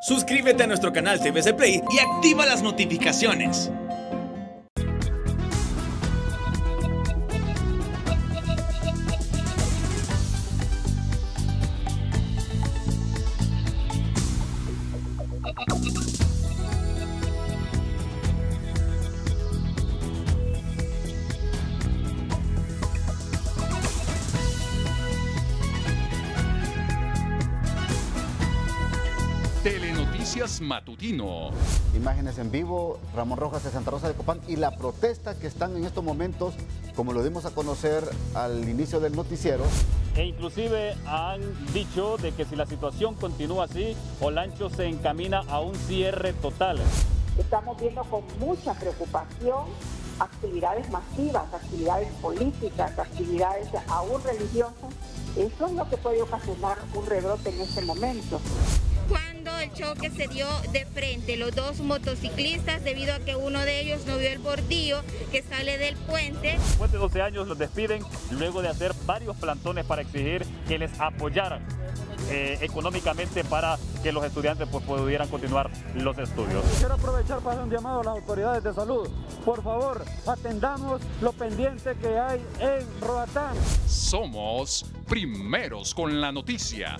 Suscríbete a nuestro canal TVC Play y activa las notificaciones. Telenoticias Matutino. Imágenes en vivo, Ramón Rojas de Santa Rosa de Copán y la protesta que están en estos momentos, como lo dimos a conocer al inicio del noticiero. E inclusive han dicho de que si la situación continúa así, Olancho se encamina a un cierre total. Estamos viendo con mucha preocupación actividades masivas, actividades políticas, actividades aún religiosas. Eso es lo que puede ocasionar un rebrote en este momento. Cuando el choque se dio de frente, los dos motociclistas, debido a que uno de ellos no vio el bordillo que sale del puente. Después de 12 años los despiden luego de hacer varios plantones para exigir que les apoyaran económicamente para que los estudiantes pudieran continuar los estudios. Quiero aprovechar para hacer un llamado a las autoridades de salud. Por favor, atendamos lo pendiente que hay en Roatán. Somos primeros con la noticia.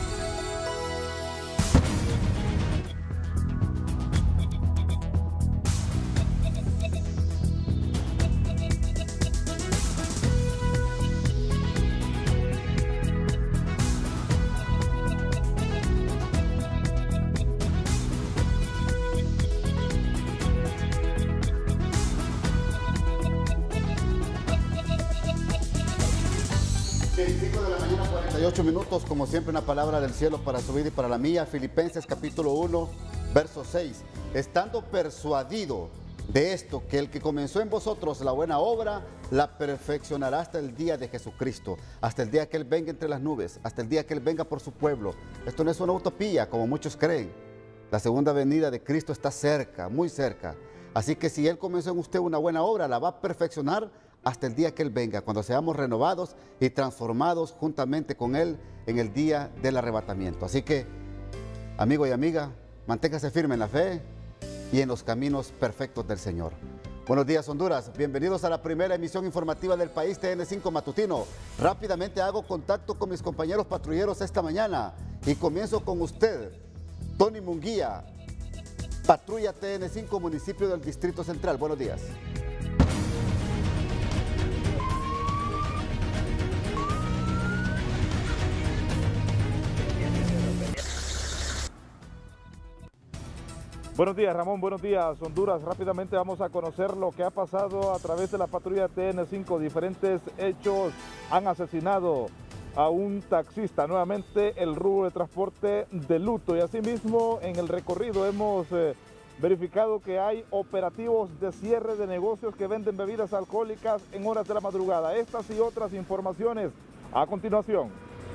Minutos, como siempre, una palabra del cielo para su vida y para la mía. Filipenses capítulo 1, verso 6. Estando persuadido de esto, que el que comenzó en vosotros la buena obra, la perfeccionará hasta el día de Jesucristo, hasta el día que Él venga entre las nubes, hasta el día que Él venga por su pueblo. Esto no es una utopía, como muchos creen. La segunda venida de Cristo está cerca, muy cerca. Así que si Él comenzó en usted una buena obra, la va a perfeccionar hasta el día que Él venga, cuando seamos renovados y transformados juntamente con Él en el día del arrebatamiento. Así que, amigo y amiga, manténgase firme en la fe y en los caminos perfectos del Señor. Buenos días, Honduras. Bienvenidos a la primera emisión informativa del país, TN5 Matutino. Rápidamente hago contacto con mis compañeros patrulleros esta mañana y comienzo con usted, Tony Munguía, patrulla TN5, municipio del Distrito Central. Buenos días. Buenos días, Ramón. Buenos días, Honduras. Rápidamente vamos a conocer lo que ha pasado a través de la patrulla TN5. Diferentes hechos han asesinado a un taxista. Nuevamente el rubro de transporte de luto. Y asimismo en el recorrido hemos verificado que hay operativos de cierre de negocios que venden bebidas alcohólicas en horas de la madrugada. Estas y otras informaciones a continuación.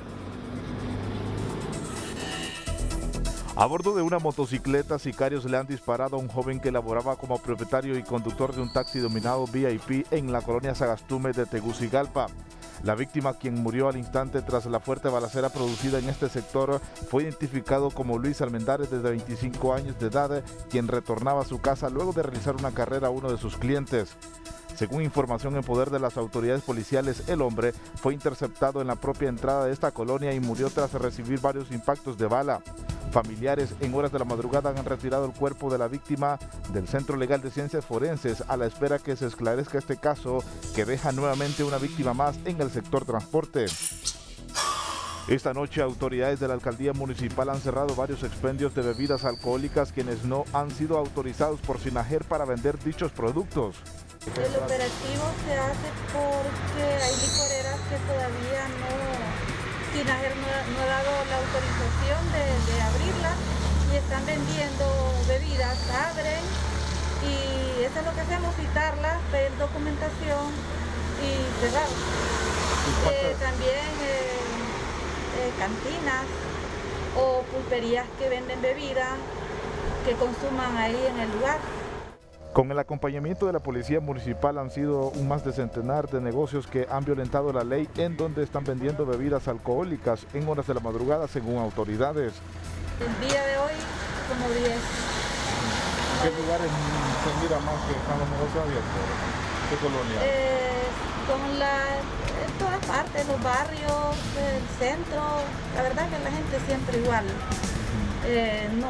A bordo de una motocicleta, sicarios le han disparado a un joven que laboraba como propietario y conductor de un taxi denominado VIP en la colonia Sagastume de Tegucigalpa. La víctima, quien murió al instante tras la fuerte balacera producida en este sector, fue identificado como Luis Almendares, de 25 años de edad, quien retornaba a su casa luego de realizar una carrera a uno de sus clientes. Según información en poder de las autoridades policiales, el hombre fue interceptado en la propia entrada de esta colonia y murió tras recibir varios impactos de bala. Familiares en horas de la madrugada han retirado el cuerpo de la víctima del Centro Legal de Ciencias Forenses a la espera que se esclarezca este caso, que deja nuevamente una víctima más en el sector transporte. Esta noche autoridades de la alcaldía municipal han cerrado varios expendios de bebidas alcohólicas quienes no han sido autorizados por SINAJER para vender dichos productos. El operativo se hace porque hay licoreras que todavía SINAJER no ha dado la autorización de abrirlas y están vendiendo bebidas, abren y eso es lo que hacemos, citarlas, pedir documentación y cerrar. También cantinas o pulperías que venden bebidas que consuman ahí en el lugar. Con el acompañamiento de la Policía Municipal han sido un más de centenar de negocios que han violentado la ley en donde están vendiendo bebidas alcohólicas en horas de la madrugada según autoridades. El día de hoy como 10. ¿Qué lugares se mira más que están los negocios abiertos? ¿Qué colonia? En todas partes, los barrios, el centro, la verdad que la gente siempre igual no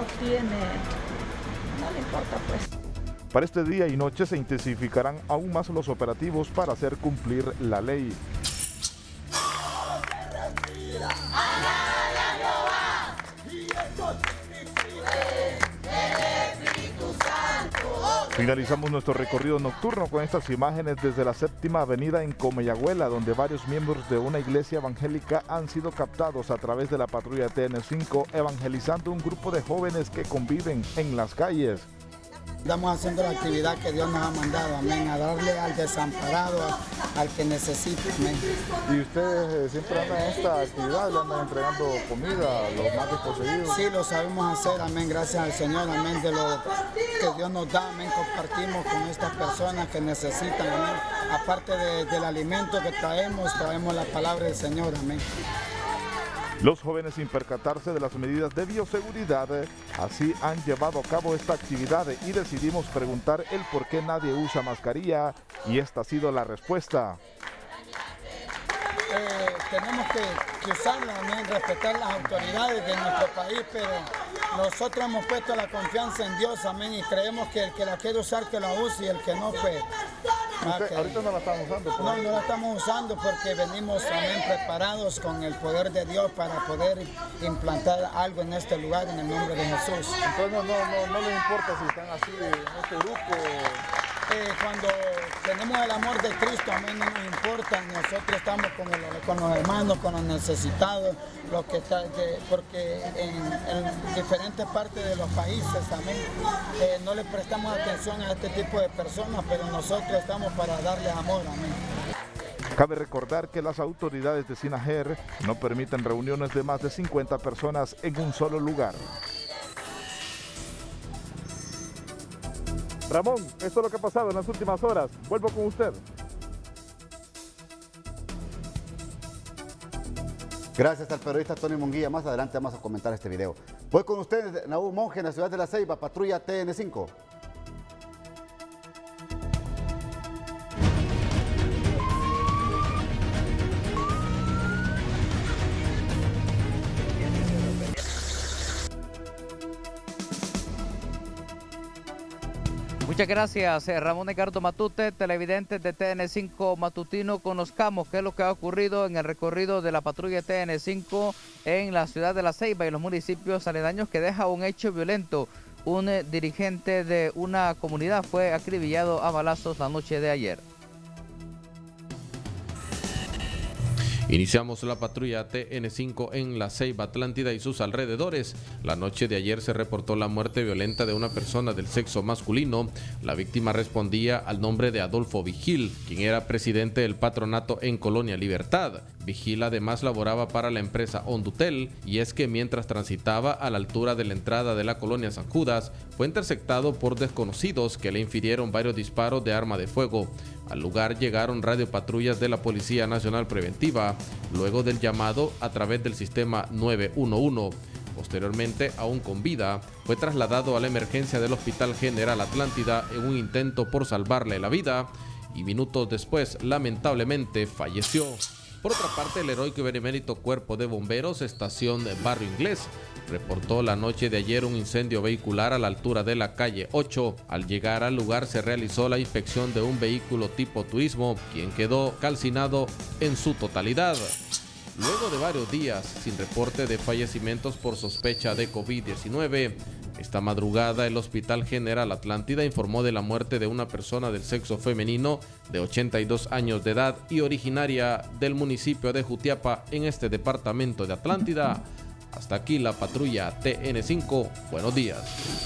le importa pues. Para este día y noche se intensificarán aún más los operativos para hacer cumplir la ley. Finalizamos nuestro recorrido nocturno con estas imágenes desde la Séptima Avenida en Comayagüela, donde varios miembros de una iglesia evangélica han sido captados a través de la patrulla TN5, evangelizando un grupo de jóvenes que conviven en las calles. Estamos haciendo la actividad que Dios nos ha mandado, amén, a darle al desamparado, al que necesita, amén. ¿Y ustedes siempre andan en esta actividad, le andan entregando comida a los más desposeídos? Sí, lo sabemos hacer, amén, gracias al Señor, amén, de lo que Dios nos da, amén, compartimos con estas personas que necesitan, amén. Aparte del alimento que traemos la palabra del Señor, amén. Los jóvenes, sin percatarse de las medidas de bioseguridad, así han llevado a cabo esta actividad y decidimos preguntar el por qué nadie usa mascarilla y esta ha sido la respuesta. Tenemos que usarla, amén, respetar las autoridades de nuestro país, pero nosotros hemos puesto la confianza en Dios, amén, y creemos que el que la quiere usar, que la use, y el que no, pues... ¿Ahorita no la estamos usando? No la estamos usando porque venimos también preparados con el poder de Dios para poder implantar algo en este lugar en el nombre de Jesús. Entonces no les importa si están así en este grupo. Cuando tenemos el amor de Cristo, a mí no nos importa, nosotros estamos con los hermanos, con los necesitados, porque en diferentes partes de los países también no le prestamos atención a este tipo de personas, pero nosotros estamos para darles amor, amén. Cabe recordar que las autoridades de Sinajer no permiten reuniones de más de 50 personas en un solo lugar. Ramón, esto es lo que ha pasado en las últimas horas. Vuelvo con usted. Gracias al periodista Tony Munguía. Más adelante vamos a comentar este video. Voy con ustedes, Nahum Monge, en la ciudad de La Ceiba, patrulla TN5. Muchas gracias, Ramón Edgardo Matute, televidentes de TN5 Matutino. Conozcamos qué es lo que ha ocurrido en el recorrido de la patrulla TN5 en la ciudad de La Ceiba y los municipios aledaños, que deja un hecho violento. Un dirigente de una comunidad fue acribillado a balazos la noche de ayer. Iniciamos la patrulla TN5 en La Ceiba, Atlántida y sus alrededores. La noche de ayer se reportó la muerte violenta de una persona del sexo masculino. La víctima respondía al nombre de Adolfo Vigil, quien era presidente del patronato en Colonia Libertad. Vigil además laboraba para la empresa Hondutel, y es que mientras transitaba a la altura de la entrada de la Colonia San Judas, fue interceptado por desconocidos que le infirieron varios disparos de arma de fuego. Al lugar llegaron radiopatrullas de la Policía Nacional Preventiva, luego del llamado a través del sistema 911. Posteriormente, aún con vida, fue trasladado a la emergencia del Hospital General Atlántida en un intento por salvarle la vida, y minutos después, lamentablemente, falleció. Por otra parte, el heroico y benemérito Cuerpo de Bomberos, estación Barrio Inglés, reportó la noche de ayer un incendio vehicular a la altura de la calle 8. Al llegar al lugar se realizó la inspección de un vehículo tipo turismo, quien quedó calcinado en su totalidad. Luego de varios días sin reporte de fallecimientos por sospecha de COVID-19, esta madrugada el Hospital General Atlántida informó de la muerte de una persona del sexo femenino de 82 años de edad y originaria del municipio de Jutiapa en este departamento de Atlántida. Hasta aquí la patrulla TN5. Buenos días.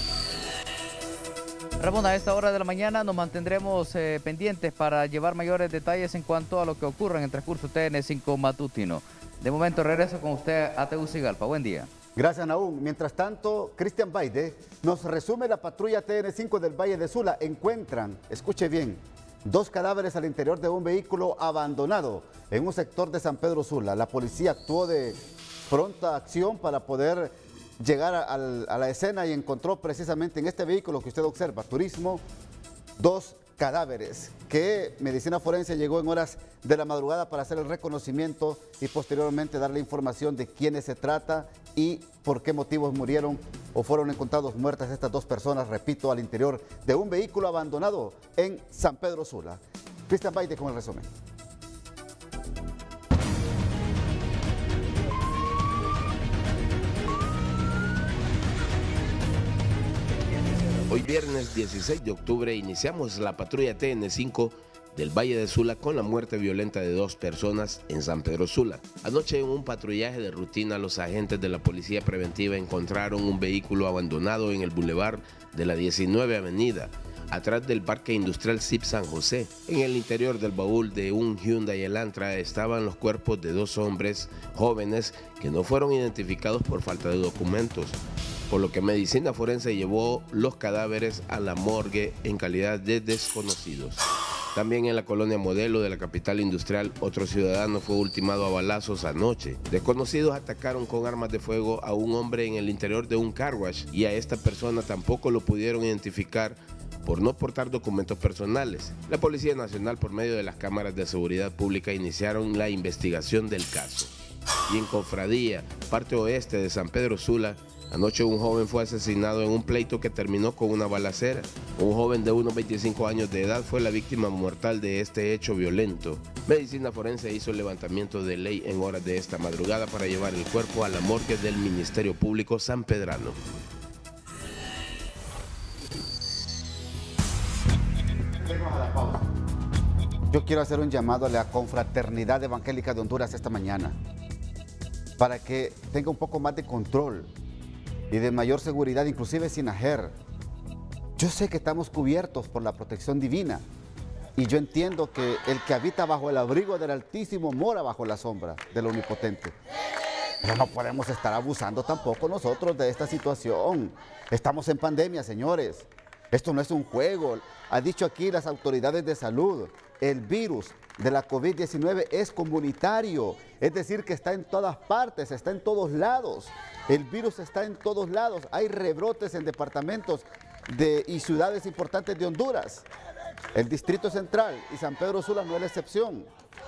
Ramón, a esta hora de la mañana nos mantendremos pendientes para llevar mayores detalles en cuanto a lo que ocurre en el transcurso TN5 matutino. De momento regreso con usted a Tegucigalpa. Buen día. Gracias, Nahum. Mientras tanto, Cristian Baide nos resume la patrulla TN5 del Valle de Sula. Encuentran, escuche bien, 2 cadáveres al interior de un vehículo abandonado en un sector de San Pedro Sula. La policía actuó de pronta acción para poder llegar a la escena y encontró precisamente en este vehículo que usted observa, Turismo, 2 cadáveres que Medicina Forense llegó en horas de la madrugada para hacer el reconocimiento y posteriormente darle información de quiénes se trata y por qué motivos murieron o fueron encontrados muertas estas 2 personas, repito, al interior de un vehículo abandonado en San Pedro Sula. Cristian Baide con el resumen. Hoy viernes 16 de octubre iniciamos la patrulla TN5 del Valle de Sula con la muerte violenta de 2 personas en San Pedro Sula. Anoche en un patrullaje de rutina los agentes de la Policía Preventiva encontraron un vehículo abandonado en el bulevar de la 19 Avenida, atrás del Parque Industrial CIP San José. En el interior del baúl de un Hyundai Elantra estaban los cuerpos de 2 hombres jóvenes que no fueron identificados por falta de documentos, por lo que Medicina Forense llevó los cadáveres a la morgue en calidad de desconocidos. También en la colonia Modelo de la capital industrial, otro ciudadano fue ultimado a balazos anoche. Desconocidos atacaron con armas de fuego a un hombre en el interior de un car wash y a esta persona tampoco lo pudieron identificar por no portar documentos personales. La Policía Nacional, por medio de las cámaras de seguridad pública, iniciaron la investigación del caso. Y en Cofradía, parte oeste de San Pedro Sula, anoche un joven fue asesinado en un pleito que terminó con una balacera. Un joven de unos 25 años de edad fue la víctima mortal de este hecho violento. Medicina Forense hizo el levantamiento de ley en horas de esta madrugada para llevar el cuerpo a la morgue del Ministerio Público sanpedrano. Yo quiero hacer un llamado a la Confraternidad Evangélica de Honduras esta mañana para que tenga un poco más de control y de mayor seguridad, inclusive sin ajer. Yo sé que estamos cubiertos por la protección divina y yo entiendo que el que habita bajo el abrigo del Altísimo mora bajo la sombra del Omnipotente. Pero no podemos estar abusando tampoco nosotros de esta situación. Estamos en pandemia, señores. Esto no es un juego. Ha dicho aquí las autoridades de salud, el virus de la COVID-19 es comunitario, es decir, que está en todas partes, está en todos lados. El virus está en todos lados. Hay rebrotes en departamentos y ciudades importantes de Honduras. El Distrito Central y San Pedro Sula no es la excepción.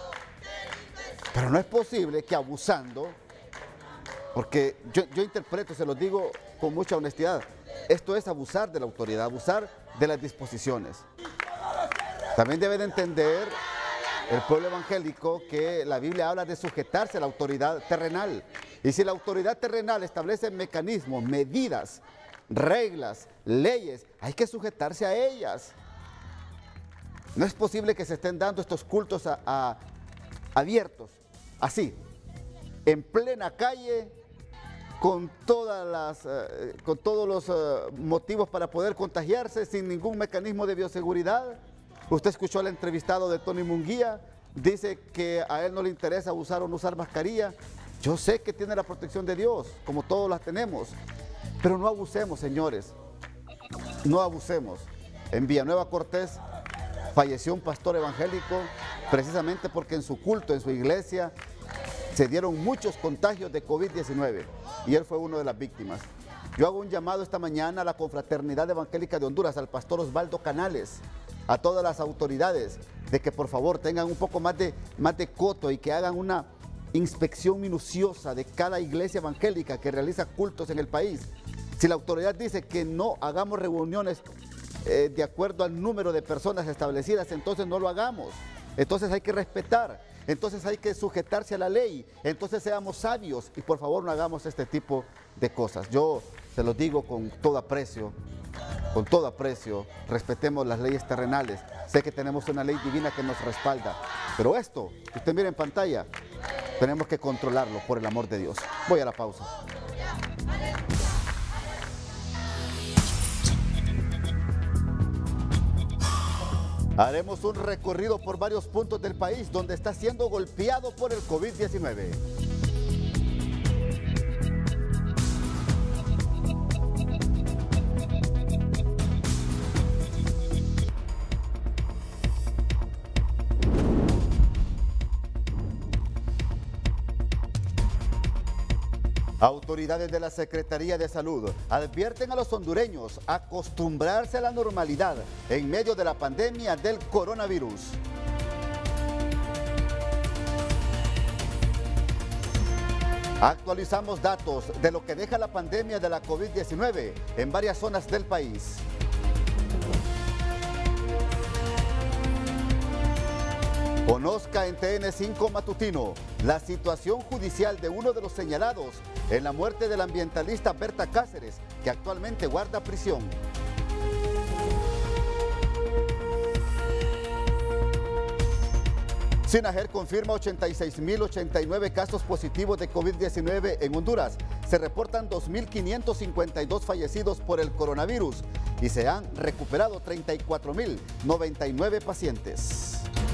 Pero no es posible que abusando, porque yo interpreto, se lo digo con mucha honestidad, esto es abusar de la autoridad, abusar de las disposiciones. También debe de entender el pueblo evangélico que la Biblia habla de sujetarse a la autoridad terrenal. Y si la autoridad terrenal establece mecanismos, medidas, reglas, leyes, hay que sujetarse a ellas. No es posible que se estén dando estos cultos abiertos, así, en plena calle, con todos los motivos para poder contagiarse, sin ningún mecanismo de bioseguridad. Usted escuchó al entrevistado de Tony Munguía, dice que a él no le interesa usar o no usar mascarilla. Yo sé que tiene la protección de Dios, como todos las tenemos, pero no abusemos, señores, no abusemos. En Villanueva Cortés falleció un pastor evangélico precisamente porque en su culto, en su iglesia, se dieron muchos contagios de COVID-19 y él fue uno de las víctimas. Yo hago un llamado esta mañana a la Confraternidad Evangélica de Honduras, al pastor Osvaldo Canales, a todas las autoridades, de que por favor tengan un poco más de coto y que hagan una inspección minuciosa de cada iglesia evangélica que realiza cultos en el país. Si la autoridad dice que no hagamos reuniones de acuerdo al número de personas establecidas, entonces no lo hagamos. Entonces hay que respetar, entonces hay que sujetarse a la ley, entonces seamos sabios y por favor no hagamos este tipo de cosas. Yo se los digo con todo aprecio, respetemos las leyes terrenales. Sé que tenemos una ley divina que nos respalda, pero esto que usted mira en pantalla, tenemos que controlarlo por el amor de Dios. Voy a la pausa. Haremos un recorrido por varios puntos del país donde está siendo golpeado por el COVID-19. Autoridades de la Secretaría de Salud advierten a los hondureños a acostumbrarse a la normalidad en medio de la pandemia del coronavirus. Actualizamos datos de lo que deja la pandemia de la COVID-19 en varias zonas del país. Conozca en TN5 Matutino la situación judicial de uno de los señalados en la muerte del ambientalista Berta Cáceres, que actualmente guarda prisión. SINAGER confirma 86.089 casos positivos de COVID-19 en Honduras. Se reportan 2.552 fallecidos por el coronavirus y se han recuperado 34.099 pacientes.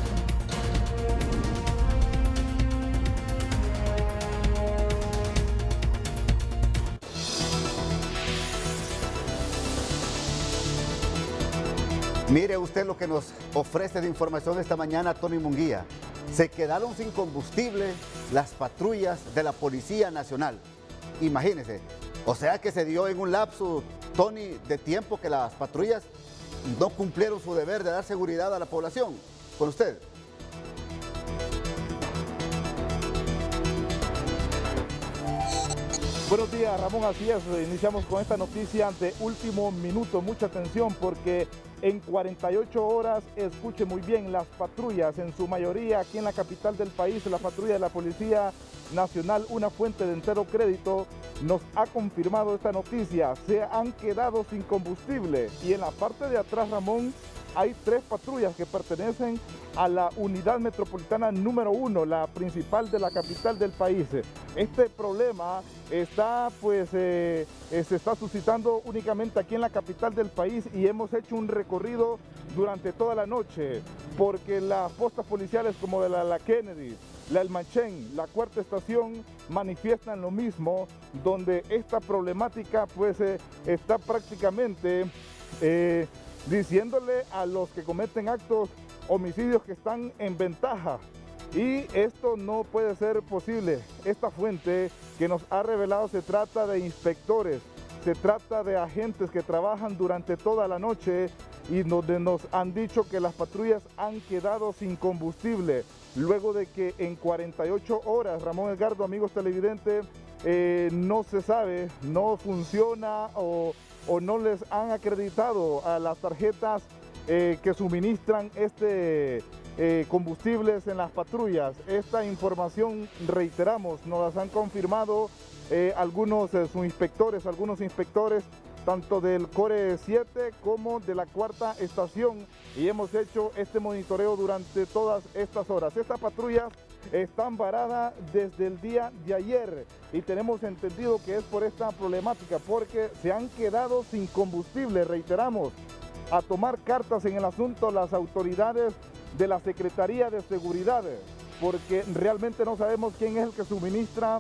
Mire usted lo que nos ofrece de información esta mañana Tony Munguía. Se quedaron sin combustible las patrullas de la Policía Nacional. Imagínense, o sea que se dio en un lapso, Tony, de tiempo que las patrullas no cumplieron su deber de dar seguridad a la población. Con usted. Buenos días, Ramón, así es. Iniciamos con esta noticia de último minuto. Mucha atención porque en 48 horas, escuche muy bien, las patrullas, en su mayoría aquí en la capital del país, la patrulla de la Policía Nacional, una fuente de entero crédito, nos ha confirmado esta noticia. Se han quedado sin combustible y en la parte de atrás, Ramón, hay 3 patrullas que pertenecen a la unidad metropolitana número 1, la principal de la capital del país. Este problema está, se está suscitando únicamente aquí en la capital del país y hemos hecho un recorrido durante toda la noche porque las postas policiales como de la Kennedy, la El Manchén, la Cuarta Estación manifiestan lo mismo, donde esta problemática está prácticamente diciéndole a los que cometen actos homicidios que están en ventaja. Y esto no puede ser posible. Esta fuente que nos ha revelado se trata de inspectores, se trata de agentes que trabajan durante toda la noche y donde nos han dicho que las patrullas han quedado sin combustible. Luego de que en 48 horas, Ramón Edgardo, amigos televidentes, no se sabe, no funciona o no les han acreditado a las tarjetas que suministran combustibles en las patrullas. Esta información, reiteramos, nos las han confirmado algunos subinspectores, algunos inspectores tanto del Core 7 como de la Cuarta Estación, y hemos hecho este monitoreo durante todas estas horas. Estas patrullas están varadas desde el día de ayer y tenemos entendido que es por esta problemática, porque se han quedado sin combustible. Reiteramos, a tomar cartas en el asunto las autoridades de la Secretaría de Seguridad, porque realmente no sabemos quién es el que suministra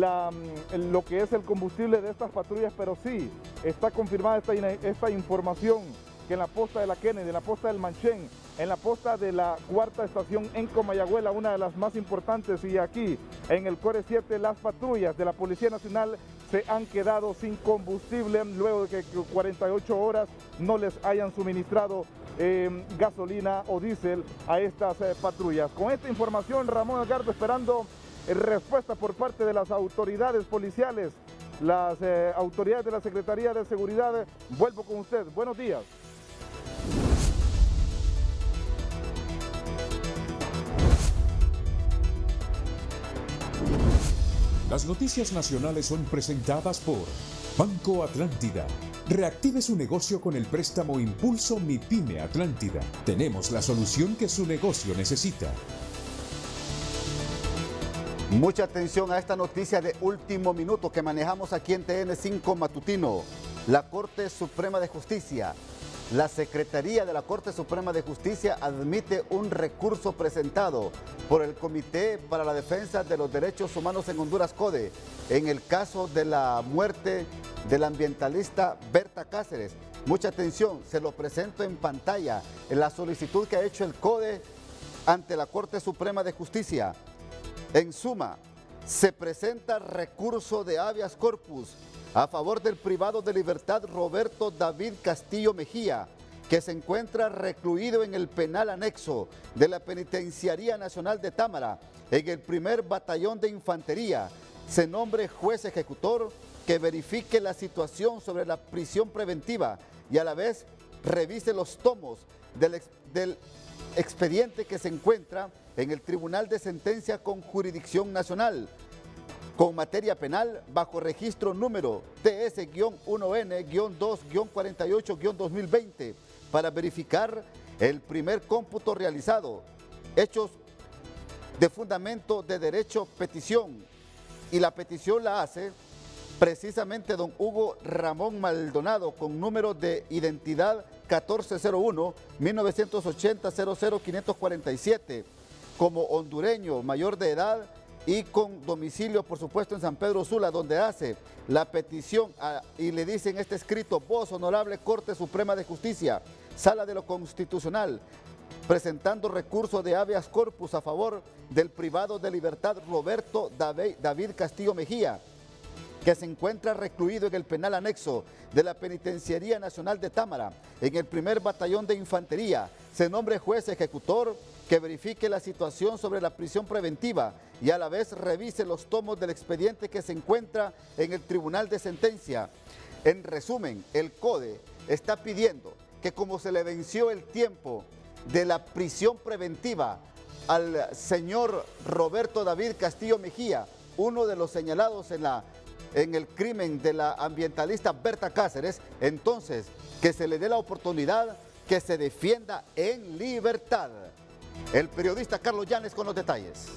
lo que es el combustible de estas patrullas, pero sí está confirmada esta información que en la posta de la Kennedy, en la posta del Manchén, en la posta de la Cuarta Estación en Comayagüela, una de las más importantes, y aquí en el Core 7, las patrullas de la Policía Nacional se han quedado sin combustible luego de que 48 horas no les hayan suministrado gasolina o diésel a estas patrullas. Con esta información, Ramón Edgardo, esperando respuesta por parte de las autoridades policiales, las autoridades de la Secretaría de Seguridad. Vuelvo con usted. Buenos días. Las noticias nacionales son presentadas por Banco Atlántida. Reactive su negocio con el préstamo Impulso MiPyme Atlántida. Tenemos la solución que su negocio necesita. Mucha atención a esta noticia de último minuto que manejamos aquí en TN5 Matutino. La Corte Suprema de Justicia, la Secretaría de la Corte Suprema de Justicia admite un recurso presentado por el Comité para la Defensa de los Derechos Humanos en Honduras, CODE, en el caso de la muerte del ambientalista Berta Cáceres. Mucha atención, se lo presento en pantalla, en la solicitud que ha hecho el CODE ante la Corte Suprema de Justicia. En suma, se presenta recurso de habeas corpus a favor del privado de libertad Roberto David Castillo Mejía, que se encuentra recluido en el penal anexo de la Penitenciaría Nacional de Támara, en el primer batallón de infantería. Se nombre juez ejecutor que verifique la situación sobre la prisión preventiva y a la vez revise los tomos del expediente que se encuentra en el Tribunal de Sentencia con Jurisdicción Nacional, con materia penal bajo registro número TS-1N-2-48-2020 para verificar el primer cómputo realizado, hechos de fundamento de derecho petición, y la petición la hace precisamente don Hugo Ramón Maldonado con número de identidad 1401-1980-00-547 como hondureño mayor de edad y con domicilio por supuesto en San Pedro Sula, donde hace la petición y le dice en este escrito: vos, honorable Corte Suprema de Justicia, Sala de lo Constitucional, presentando recurso de habeas corpus a favor del privado de libertad Roberto David Castillo Mejía, que se encuentra recluido en el penal anexo de la Penitenciaría Nacional de Támara, en el primer batallón de infantería. Se nombre juez ejecutor que verifique la situación sobre la prisión preventiva y a la vez revise los tomos del expediente que se encuentra en el Tribunal de Sentencia. En resumen, el CODE está pidiendo que, como se le venció el tiempo de la prisión preventiva al señor Roberto David Castillo Mejía, uno de los señalados en el crimen de la ambientalista Berta Cáceres, entonces que se le dé la oportunidad que se defienda en libertad. El periodista Carlos Llanes con los detalles.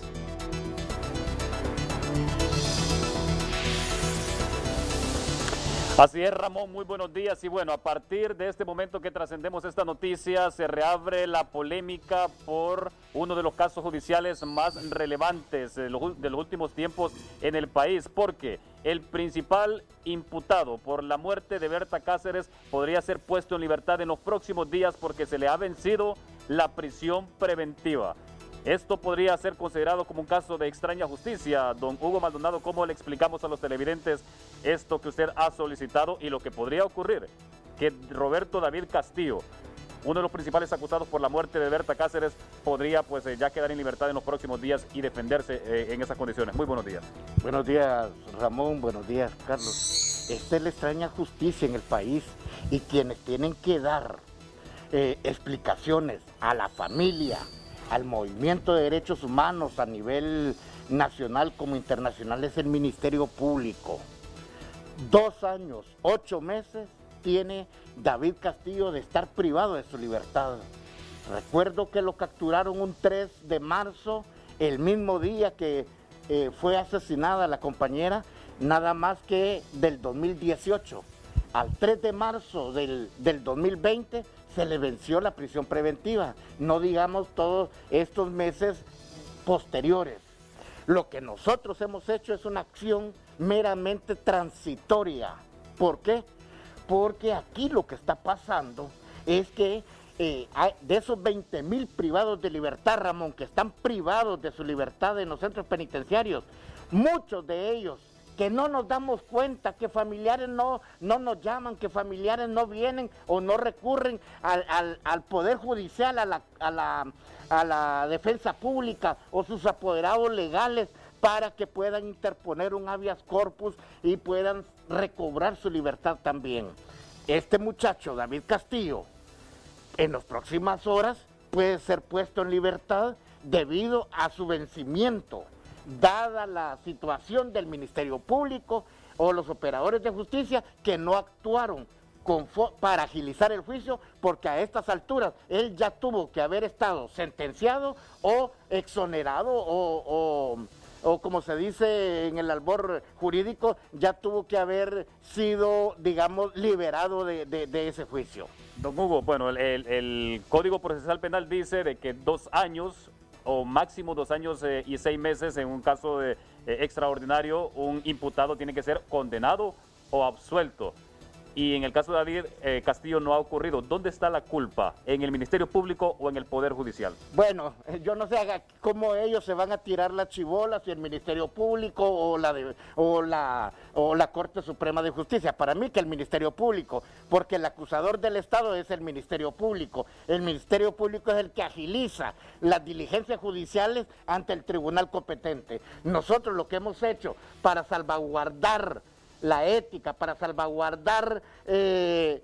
Así es, Ramón, muy buenos días. Y bueno, a partir de este momento que trascendemos esta noticia, se reabre la polémica por uno de los casos judiciales más relevantes de los últimos tiempos en el país, porque el principal imputado por la muerte de Berta Cáceres podría ser puesto en libertad en los próximos días porque se le ha vencido la prisión preventiva. Esto podría ser considerado como un caso de extraña justicia. Don Hugo Maldonado, ¿cómo le explicamos a los televidentes esto que usted ha solicitado y lo que podría ocurrir? Que Roberto David Castillo, uno de los principales acusados por la muerte de Berta Cáceres, podría pues ya quedar en libertad en los próximos días y defenderse en esas condiciones. Muy buenos días. Buenos días, Ramón. Buenos días, Carlos. Esta es la extraña justicia en el país y quienes tienen que dar explicaciones a la familia, al movimiento de derechos humanos a nivel nacional como internacional es el Ministerio Público. 2 años, 8 meses tiene David Castillo de estar privado de su libertad. Recuerdo que lo capturaron un 3 de marzo, el mismo día que fue asesinada la compañera, nada más que del 2018. Al 3 de marzo del 2020 se le venció la prisión preventiva, no digamos todos estos meses posteriores. Lo que nosotros hemos hecho es una acción meramente transitoria. ¿Por qué? Porque aquí lo que está pasando es que de esos 20.000 privados de libertad, Ramón, que están privados de su libertad en los centros penitenciarios, muchos de ellos que no nos damos cuenta, que familiares no nos llaman, que familiares no vienen o no recurren al Poder Judicial, a la defensa pública o sus apoderados legales para que puedan interponer un habeas corpus y puedan recobrar su libertad también. Este muchacho, David Castillo, en las próximas horas puede ser puesto en libertad debido a su vencimiento, dada la situación del Ministerio Público o los operadores de justicia que no actuaron para agilizar el juicio, porque a estas alturas él ya tuvo que haber estado sentenciado o exonerado o como se dice en el albor jurídico, ya tuvo que haber sido, digamos, liberado de ese juicio. Don Hugo, bueno, el Código Procesal Penal dice de que 2 años o máximo 2 años y 6 meses en un caso extraordinario, un imputado tiene que ser condenado o absuelto. y en el caso de David Castillo no ha ocurrido. ¿Dónde está la culpa? ¿En el Ministerio Público o en el Poder Judicial? Bueno, yo no sé cómo ellos se van a tirar la chibola, si el Ministerio Público o la Corte Suprema de Justicia. Para mí que el Ministerio Público, porque el acusador del Estado es el Ministerio Público. El Ministerio Público es el que agiliza las diligencias judiciales ante el tribunal competente. Nosotros lo que hemos hecho para salvaguardar la ética, para salvaguardar el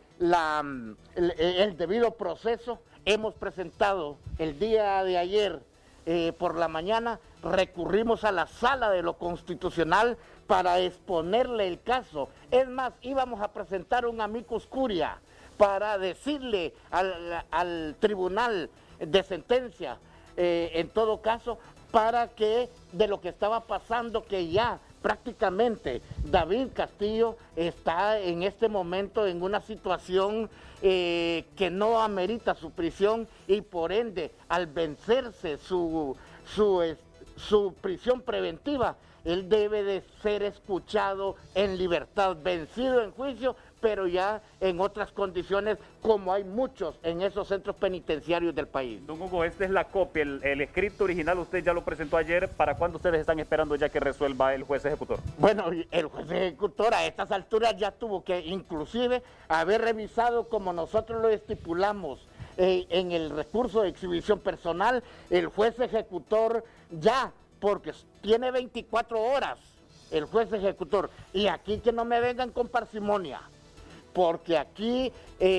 debido proceso, hemos presentado el día de ayer por la mañana, recurrimos a la Sala de lo Constitucional para exponerle el caso. Es más, íbamos a presentar un amicus curia para decirle al tribunal de sentencia, en todo caso, para que de lo que estaba pasando, que ya prácticamente David Castillo está en este momento en una situación que no amerita su prisión, y por ende, al vencerse su prisión preventiva, él debe de ser escuchado en libertad, vencido en juicio, pero ya en otras condiciones, como hay muchos en esos centros penitenciarios del país. Don Hugo, esta es la copia, el escrito original usted ya lo presentó ayer. ¿Para cuándo ustedes están esperando ya que resuelva el juez ejecutor? Bueno, el juez ejecutor a estas alturas ya tuvo que inclusive haber revisado, como nosotros lo estipulamos en el recurso de exhibición personal, el juez ejecutor ya, porque tiene 24 horas el juez ejecutor, y aquí que no me vengan con parsimonia, porque aquí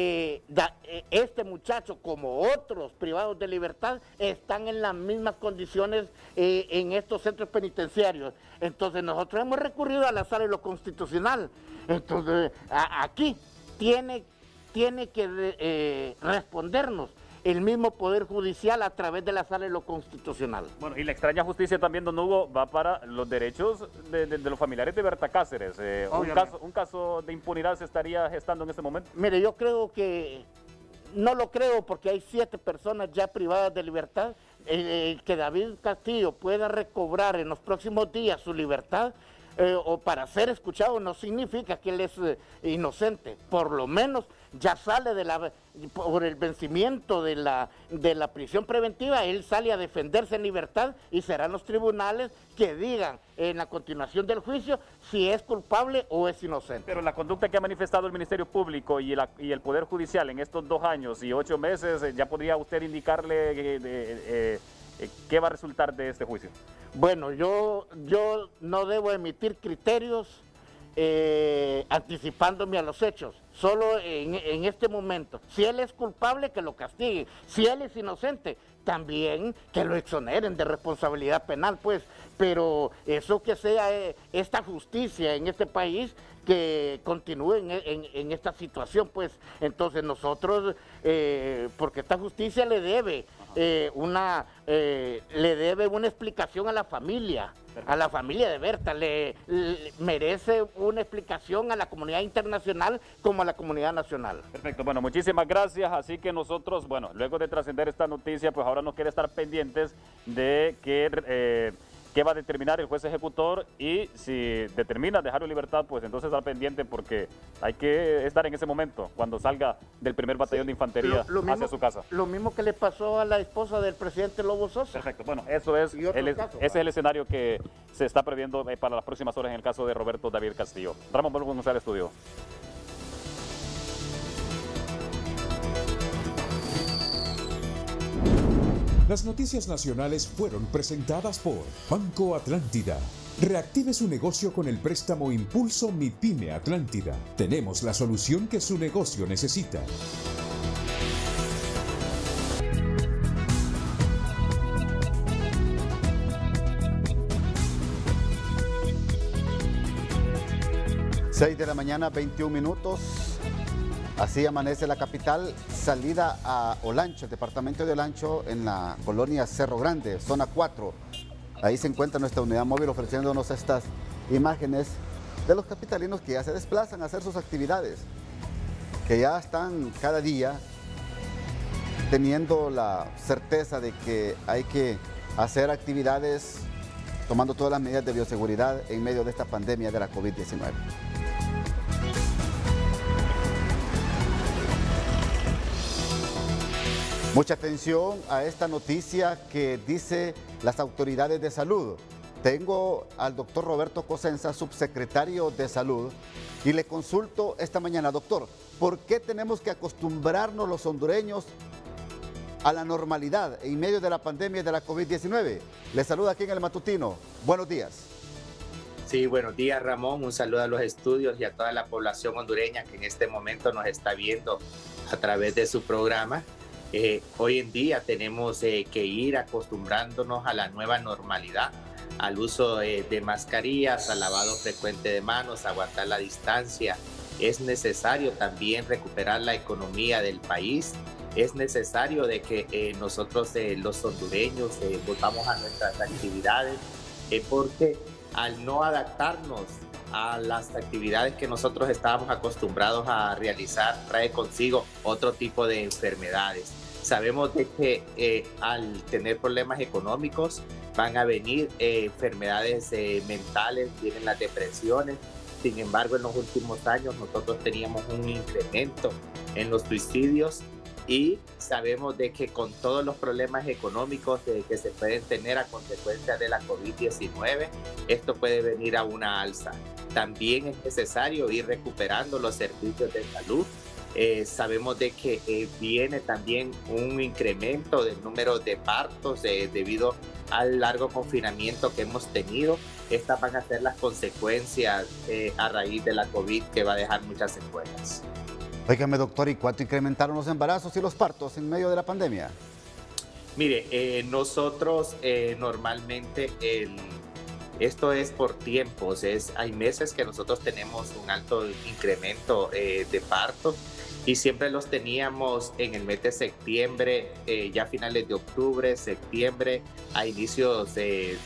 este muchacho, como otros privados de libertad, están en las mismas condiciones en estos centros penitenciarios. Entonces nosotros hemos recurrido a la Sala de lo Constitucional. Entonces aquí tiene que respondernos el mismo Poder Judicial a través de la Sala de lo Constitucional. Bueno, y la extraña justicia también, don Hugo, va para los derechos de los familiares de Berta Cáceres. Un caso de impunidad se estaría gestando en este momento. Mire, yo creo que, no lo creo, porque hay 7 personas ya privadas de libertad. Que David Castillo pueda recobrar en los próximos días su libertad, o para ser escuchado, no significa que él es inocente. Por lo menos ya sale por el vencimiento de la prisión preventiva, él sale a defenderse en libertad, y serán los tribunales que digan en la continuación del juicio si es culpable o es inocente. Pero la conducta que ha manifestado el Ministerio Público y el Poder Judicial en estos 2 años y 8 meses, ¿ya podría usted indicarle qué va a resultar de este juicio? Bueno, yo no debo emitir criterios anticipándome a los hechos, solo en este momento. Si él es culpable, que lo castiguen; si él es inocente, también que lo exoneren de responsabilidad penal, pues. Pero eso que sea esta justicia en este país, que continúe en esta situación, pues. Entonces nosotros, porque esta justicia le debe una explicación a la familia de Berta, le merece una explicación a la comunidad internacional como a la comunidad nacional. Perfecto, bueno, muchísimas gracias. Así que nosotros, bueno, luego de trascender esta noticia, pues ahora nos queda estar pendientes de qué va a determinar el juez ejecutor, y si determina dejarlo en libertad, pues entonces estar pendiente, porque hay que estar en ese momento cuando salga del primer batallón de infantería hacia su casa. Lo mismo que le pasó a la esposa del presidente Lobo Sosa. Perfecto, bueno, eso es ese es el escenario que se está previendo para las próximas horas en el caso de Roberto David Castillo. Ramón, volvemos al estudio. Las noticias nacionales fueron presentadas por Banco Atlántida. Reactive su negocio con el préstamo Impulso Mi Pyme Atlántida. Tenemos la solución que su negocio necesita. Seis de la mañana, 21 minutos. Así amanece la capital, salida a Olancho, el departamento de Olancho, en la colonia Cerro Grande, zona 4. Ahí se encuentra nuestra unidad móvil ofreciéndonos estas imágenes de los capitalinos que ya se desplazan a hacer sus actividades, que ya están cada día teniendo la certeza de que hay que hacer actividades tomando todas las medidas de bioseguridad en medio de esta pandemia de la COVID-19. Mucha atención a esta noticia que dice las autoridades de salud. Tengo al doctor Roberto Cosenza, subsecretario de Salud, y le consulto esta mañana, doctor, ¿por qué tenemos que acostumbrarnos los hondureños a la normalidad en medio de la pandemia de la COVID-19? Le saluda aquí en el Matutino. Buenos días. Sí, buenos días, Ramón. Un saludo a los estudios y a toda la población hondureña que en este momento nos está viendo a través de su programa. Hoy en día tenemos que ir acostumbrándonos a la nueva normalidad, al uso de mascarillas, al lavado frecuente de manos, a aguantar la distancia. Es necesario también recuperar la economía del país. Es necesario de que nosotros los hondureños volvamos a nuestras actividades porque al no adaptarnos a las actividades que nosotros estábamos acostumbrados a realizar, trae consigo otro tipo de enfermedades. Sabemos de que al tener problemas económicos van a venir enfermedades mentales, vienen las depresiones. Sin embargo, en los últimos años nosotros teníamos un incremento en los suicidios y sabemos de que con todos los problemas económicos que se pueden tener a consecuencia de la COVID-19, esto puede venir a una alza. También es necesario ir recuperando los servicios de salud. Sabemos de que viene también un incremento del número de partos debido al largo confinamiento que hemos tenido. Estas van a ser las consecuencias a raíz de la COVID, que va a dejar muchas secuelas. Óigame, doctor, ¿y cuánto incrementaron los embarazos y los partos en medio de la pandemia? Mire, nosotros normalmente esto es por tiempos. Hay meses que nosotros tenemos un alto incremento de partos y siempre los teníamos en el mes de septiembre, ya a finales de octubre, septiembre, a inicios del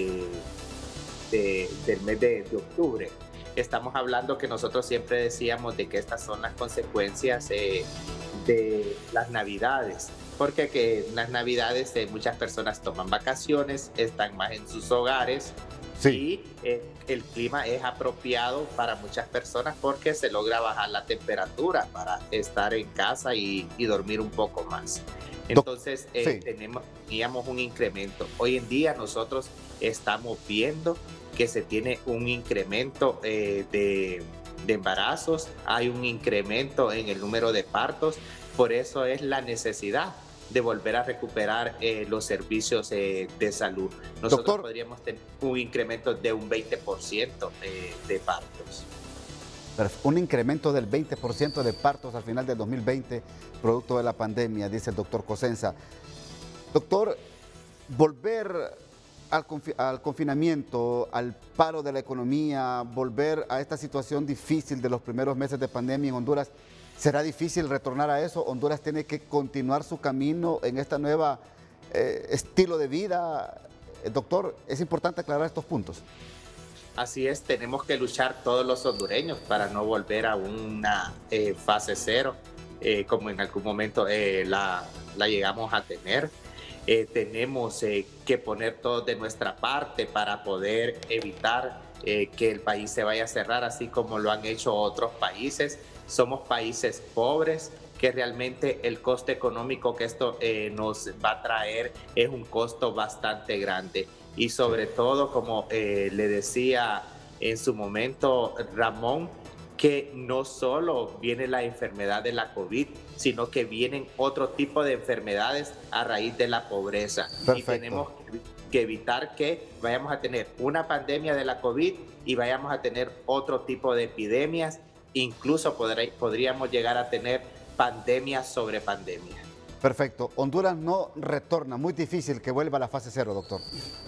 mes de octubre. Estamos hablando que nosotros siempre decíamos de que estas son las consecuencias de las Navidades, porque que en las Navidades muchas personas toman vacaciones, están más en sus hogares. Sí. Y el clima es apropiado para muchas personas porque se logra bajar la temperatura para estar en casa y dormir un poco más. Entonces teníamos un incremento. Hoy en día nosotros estamos viendo que se tiene un incremento de embarazos, hay un incremento en el número de partos, por eso es la necesidad de volver a recuperar los servicios de salud. Nosotros podríamos tener un incremento de un 20% de partos. Un incremento del 20% de partos al final del 2020, producto de la pandemia, dice el doctor Cosenza. Doctor, volver al confinamiento, al paro de la economía, volver a esta situación difícil de los primeros meses de pandemia en Honduras, ¿será difícil retornar a eso? ¿Honduras tiene que continuar su camino en esta nueva estilo de vida? Doctor, es importante aclarar estos puntos. Así es, tenemos que luchar todos los hondureños para no volver a una fase cero, como en algún momento la llegamos a tener. Tenemos que poner todo de nuestra parte para poder evitar que el país se vaya a cerrar, así como lo han hecho otros países. Somos países pobres, que realmente el costo económico que esto nos va a traer es un costo bastante grande. Y sobre todo, como le decía en su momento Ramón, que no solo viene la enfermedad de la COVID, sino que vienen otro tipo de enfermedades a raíz de la pobreza. Perfecto. Y tenemos que evitar que vayamos a tener una pandemia de la COVID y vayamos a tener otro tipo de epidemias. Incluso podríamos llegar a tener pandemia sobre pandemia. Perfecto. Honduras no retorna, muy difícil que vuelva a la fase cero, doctor.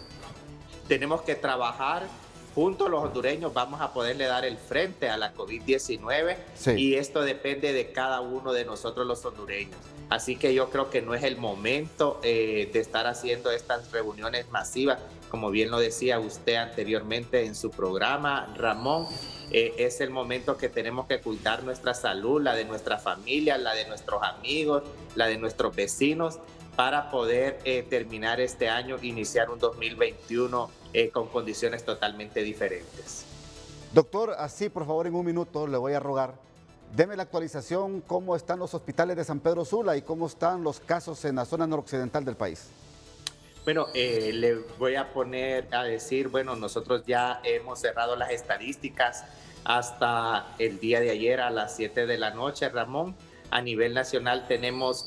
Tenemos que trabajar juntos, los hondureños vamos a poderle dar el frente a la COVID-19 y esto depende de cada uno de nosotros los hondureños. Así que yo creo que no es el momento de estar haciendo estas reuniones masivas, como bien lo decía usted anteriormente en su programa, Ramón. Es el momento que tenemos que cuidar nuestra salud, la de nuestra familia, la de nuestros amigos, la de nuestros vecinos, para poder terminar este año, iniciar un 2021 con condiciones totalmente diferentes. Doctor, así por favor en un minuto le voy a rogar, deme la actualización, cómo están los hospitales de San Pedro Sula y cómo están los casos en la zona noroccidental del país. Bueno, le voy a poner a decir, bueno, nosotros ya hemos cerrado las estadísticas hasta el día de ayer a las 7 de la noche, Ramón. A nivel nacional tenemos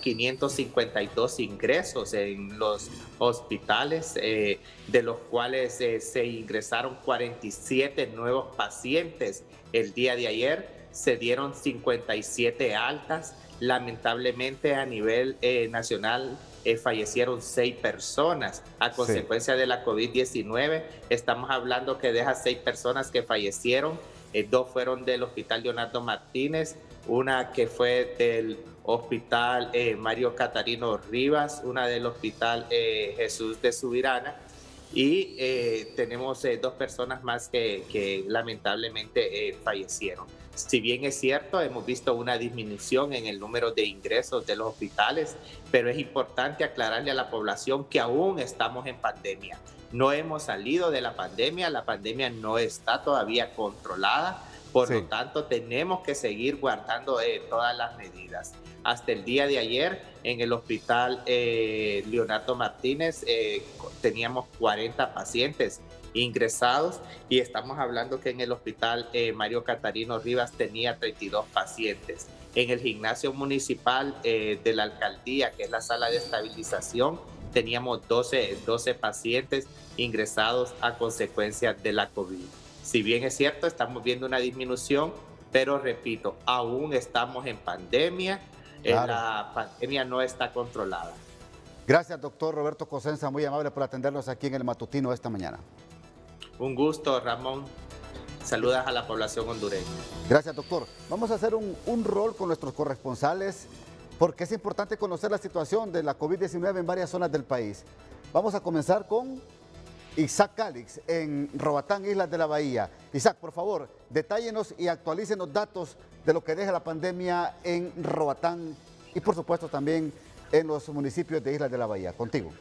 552 ingresos en los hospitales, de los cuales se ingresaron 47 nuevos pacientes el día de ayer. Se dieron 57 altas. Lamentablemente a nivel nacional fallecieron 6 personas a consecuencia de la COVID-19. Estamos hablando que de esas 6 personas que fallecieron, 2 fueron del Hospital Leonardo Martínez, una que fue del Hospital Mario Catarino Rivas, una del Hospital Jesús de Subirana, y tenemos 2 personas más que lamentablemente fallecieron. Si bien es cierto, hemos visto una disminución en el número de ingresos de los hospitales, pero es importante aclararle a la población que aún estamos en pandemia. No hemos salido de la pandemia no está todavía controlada, por lo tanto tenemos que seguir guardando todas las medidas. Hasta el día de ayer en el Hospital Leonardo Martínez teníamos 40 pacientes ingresados y estamos hablando que en el Hospital Mario Catarino Rivas tenía 32 pacientes. En el gimnasio municipal de la alcaldía, que es la sala de estabilización, teníamos 12 pacientes ingresados a consecuencia de la COVID. Si bien es cierto, estamos viendo una disminución, pero repito, aún estamos en pandemia. Claro. La pandemia no está controlada. Gracias, doctor Roberto Cosenza, muy amable por atendernos aquí en el Matutino esta mañana. Un gusto, Ramón. Saludas a la población hondureña. Gracias, doctor. Vamos a hacer un rol con nuestros corresponsales porque es importante conocer la situación de la COVID-19 en varias zonas del país. Vamos a comenzar con Isaac Calix en Roatán, Islas de la Bahía. Isaac, por favor, detállenos y actualícenos datos de lo que deja la pandemia en Roatán y por supuesto también en los municipios de Islas de la Bahía. Contigo.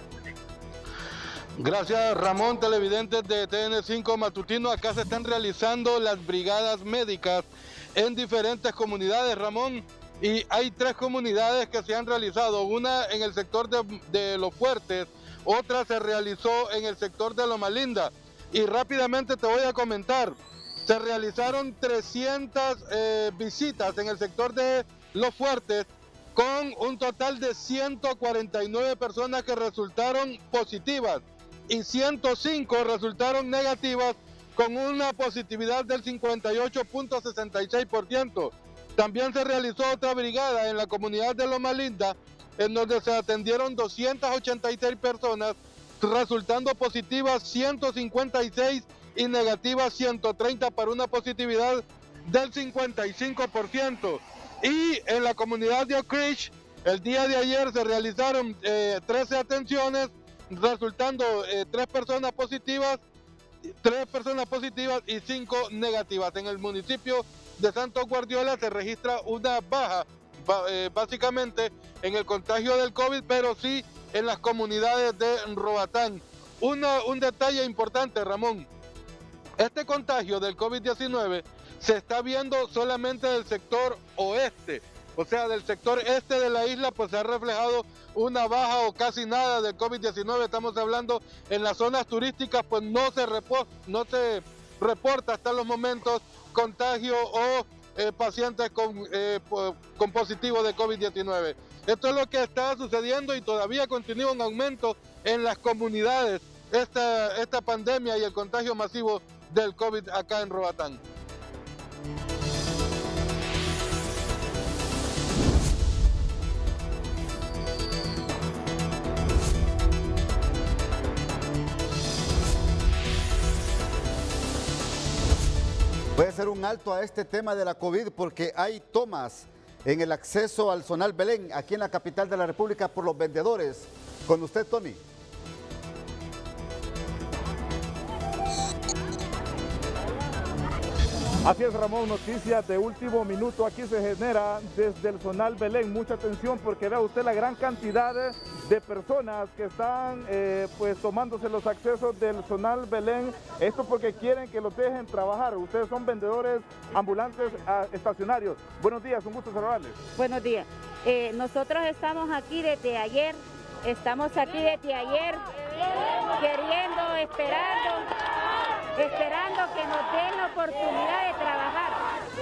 Gracias, Ramón, televidentes de TN5 Matutino. Acá se están realizando las brigadas médicas en diferentes comunidades, Ramón, y hay 3 comunidades que se han realizado, una en el sector de Los Fuertes, otra se realizó en el sector de Loma Linda, y rápidamente te voy a comentar, se realizaron 300 visitas en el sector de Los Fuertes, con un total de 149 personas que resultaron positivas, y 105 resultaron negativas con una positividad del 58.66%. También se realizó otra brigada en la comunidad de Loma Linda, en donde se atendieron 286 personas, resultando positivas 156 y negativas 130 para una positividad del 55%. Y en la comunidad de Oak Ridge, el día de ayer se realizaron 13 atenciones, resultando 3 personas positivas y 5 negativas. En el municipio de Santos Guardiola se registra una baja, básicamente en el contagio del COVID, pero sí en las comunidades de Roatán. Un detalle importante, Ramón, este contagio del COVID-19 se está viendo solamente del sector oeste, o sea, del sector este de la isla, pues se ha reflejado una baja o casi nada del COVID-19. Estamos hablando en las zonas turísticas, pues no se reporta hasta los momentos contagio o pacientes con positivo de COVID-19. Esto es lo que está sucediendo y todavía continúa un aumento en las comunidades, esta pandemia y el contagio masivo del COVID acá en Roatán. Voy a hacer un alto a este tema de la COVID porque hay tomas en el acceso al Zonal Belén, aquí en la capital de la República, por los vendedores. Con usted, Tony. Así es, Ramón, noticias de último minuto. Aquí se genera desde el Zonal Belén. Mucha atención porque vea usted la gran cantidad de personas que están pues tomándose los accesos del Zonal Belén. Esto porque quieren que los dejen trabajar. Ustedes son vendedores ambulantes estacionarios. Buenos días, un gusto saludarles. Buenos días. Nosotros estamos aquí desde ayer. Estamos aquí desde ayer queriendo, esperando que nos den la oportunidad de trabajar.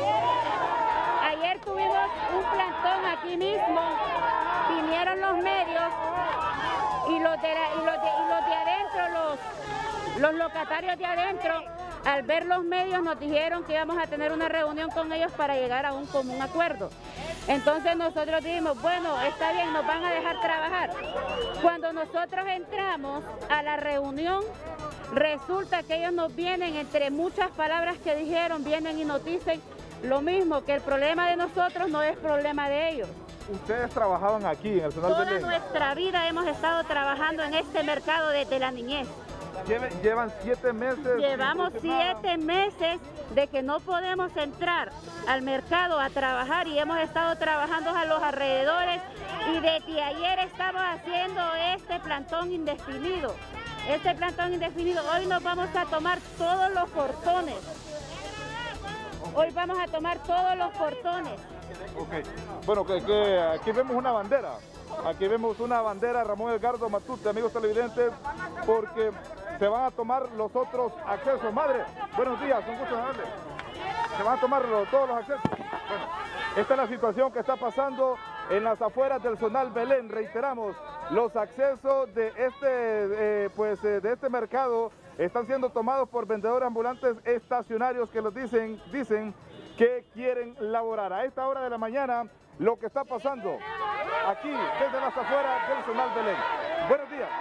Ayer tuvimos un plantón aquí mismo, vinieron los medios y los de adentro, los locatarios de adentro, al ver los medios nos dijeron que íbamos a tener una reunión con ellos para llegar a un común acuerdo. Entonces nosotros dijimos, bueno, está bien, nos van a dejar trabajar. Cuando nosotros entramos a la reunión, resulta que ellos nos vienen, entre muchas palabras que dijeron, vienen y nos dicen lo mismo, que el problema de nosotros no es problema de ellos. Ustedes trabajaban aquí en el Zonal Belén. Toda nuestra vida hemos estado trabajando en este mercado desde la niñez. Llevan 7 meses. Llevamos 7 meses de que no podemos entrar al mercado a trabajar y hemos estado trabajando a los alrededores y desde ayer estamos haciendo este plantón indefinido. Hoy nos vamos a tomar todos los portones. Hoy vamos a tomar todos los portones. Okay. Bueno, aquí vemos una bandera. Aquí vemos una bandera, Ramón Edgardo Matute, amigos televidentes, porque se van a tomar los otros accesos. Madre, buenos días, un gusto darle. Se van a tomar todos los accesos. Bueno, esta es la situación que está pasando en las afueras del Zonal Belén. Reiteramos, los accesos de este mercado están siendo tomados por vendedores ambulantes estacionarios que los dicen que quieren laborar. A esta hora de la mañana, lo que está pasando aquí desde las afueras del Zonal Belén. Buenos días.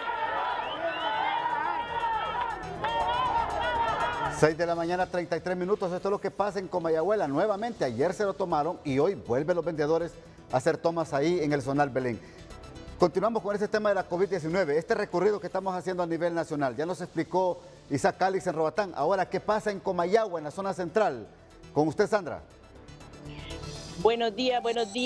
6 de la mañana, 33 minutos. Esto es lo que pasa en Comayagüela. Nuevamente, ayer se lo tomaron y hoy vuelven los vendedores a hacer tomas ahí en el Zonal Belén. Continuamos con este tema de la COVID-19, este recorrido que estamos haciendo a nivel nacional. Ya nos explicó Isaac Calix en Roatán. Ahora, ¿qué pasa en Comayagua, en la zona central? Con usted, Sandra. Buenos días,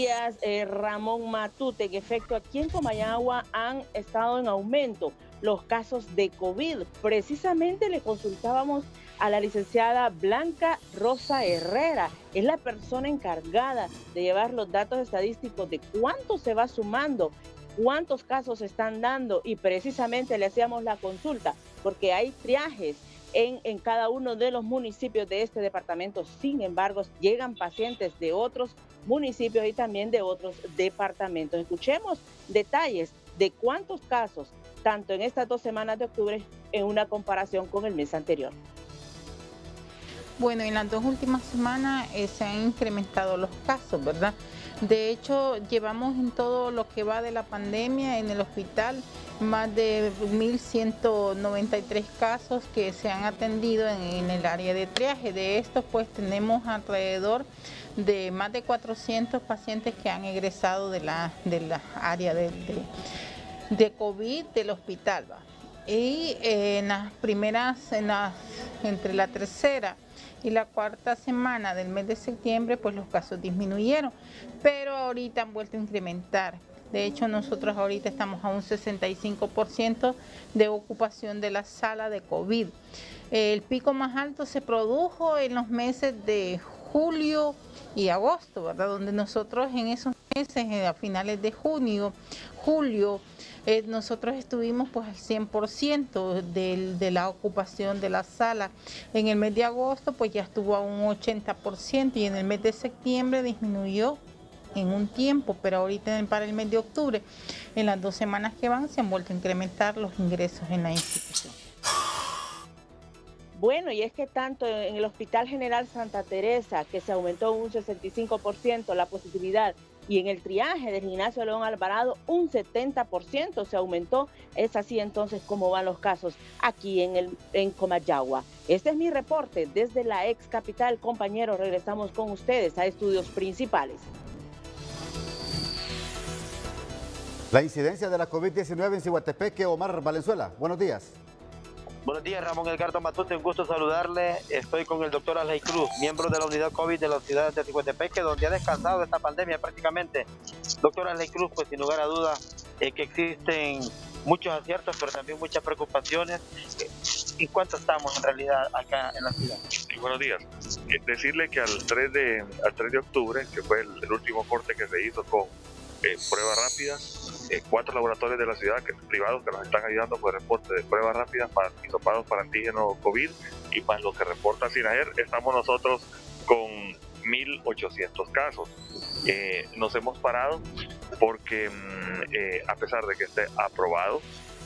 Ramón Matute. En efecto, aquí en Comayagua han estado en aumento los casos de COVID. Precisamente le consultábamos a la licenciada Blanca Rosa Herrera. Es la persona encargada de llevar los datos estadísticos de cuánto se va sumando, cuántos casos se están dando, y precisamente le hacíamos la consulta porque hay triajes en cada uno de los municipios de este departamento. Sin embargo, llegan pacientes de otros municipios y también de otros departamentos. Escuchemos detalles de cuántos casos, tanto en estas 2 semanas de octubre, en una comparación con el mes anterior. Bueno, en las 2 últimas semanas se han incrementado los casos, ¿verdad? De hecho, llevamos en todo lo que va de la pandemia en el hospital más de 1.193 casos que se han atendido en el área de triaje. De estos, pues tenemos alrededor de más de 400 pacientes que han egresado de la área de COVID del hospital, ¿va? Y en las primeras, entre la 3ª y la 4ª semana del mes de septiembre, pues los casos disminuyeron, pero ahorita han vuelto a incrementar. De hecho, nosotros ahorita estamos a un 65% de ocupación de la sala de COVID. El pico más alto se produjo en los meses de julio y agosto, ¿verdad? Donde nosotros en esos meses, a finales de junio, julio, nosotros estuvimos pues al 100% de la ocupación de la sala. En el mes de agosto pues ya estuvo a un 80% y en el mes de septiembre disminuyó en un tiempo, pero ahorita para el mes de octubre, en las 2 semanas que van, se han vuelto a incrementar los ingresos en la institución. Bueno, y es que tanto en el Hospital General Santa Teresa, que se aumentó un 65% la positividad, y en el triaje del Ignacio León Alvarado un 70% se aumentó. Es así entonces como van los casos aquí en Comayagua. Este es mi reporte desde la ex capital. Compañeros, regresamos con ustedes a estudios principales. La incidencia de la COVID-19 en Ciguatepeque, Omar Valenzuela. Buenos días. Buenos días, Ramón Edgardo Matute, un gusto saludarle. Estoy con el doctor Arley Cruz, miembro de la unidad COVID de la ciudad de Tehuantepec, donde ha descansado esta pandemia prácticamente. Doctor Arley Cruz, pues sin lugar a dudas que existen muchos aciertos, pero también muchas preocupaciones. ¿En cuánto estamos en realidad acá en la ciudad? Sí, buenos días. Decirle que al 3 de octubre, que fue el último corte que se hizo con pruebas rápidas, 4 laboratorios de la ciudad privados que nos están ayudando con el reporte de pruebas rápidas para hisopados para antígeno COVID y más lo que reporta SINAER, estamos nosotros con 1.800 casos. Nos hemos parado porque a pesar de que esté aprobado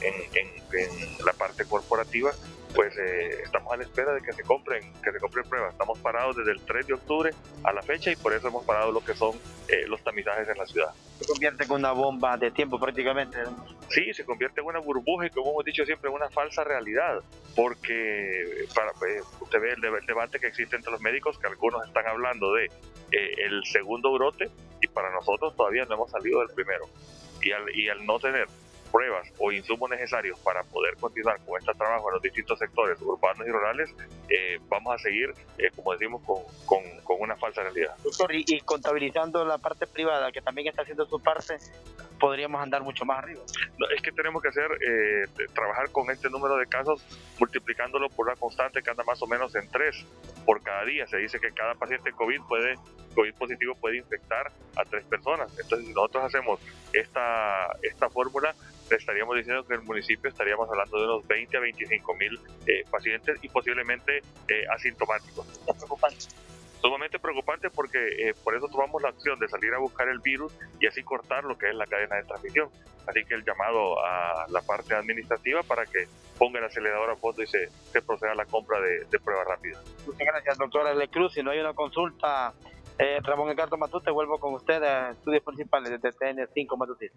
en la parte corporativa, pues estamos a la espera de que se compren pruebas. Estamos parados desde el 3 de octubre a la fecha y por eso hemos parado lo que son los tamizajes en la ciudad. Se convierte en una bomba de tiempo prácticamente. Sí, se convierte en una burbuja y, como hemos dicho siempre, en una falsa realidad, porque usted ve el debate que existe entre los médicos, que algunos están hablando de el segundo brote y para nosotros todavía no hemos salido del primero. Y al no tener pruebas o insumos necesarios para poder continuar con este trabajo en los distintos sectores urbanos y rurales, vamos a seguir, como decimos, con una falsa realidad. Doctor, y contabilizando la parte privada, que también está haciendo su parte, podríamos andar mucho más arriba. No, es que tenemos que trabajar con este número de casos, multiplicándolo por una constante que anda más o menos en 3 por cada día. Se dice que cada paciente COVID positivo puede infectar a 3 personas. Entonces, si nosotros hacemos esta fórmula, estaríamos diciendo que en el municipio estaríamos hablando de unos 20 a 25 mil pacientes y posiblemente asintomáticos. ¿Es preocupante? Sumamente preocupante porque por eso tomamos la acción de salir a buscar el virus y así cortar lo que es la cadena de transmisión. Así que el llamado a la parte administrativa para que ponga el acelerador a fondo y se proceda a la compra de pruebas rápidas. Muchas gracias, doctora Le Cruz. Si no hay una consulta, Ramón Edgardo Matute, vuelvo con usted a estudios principales de TN5 Matutino.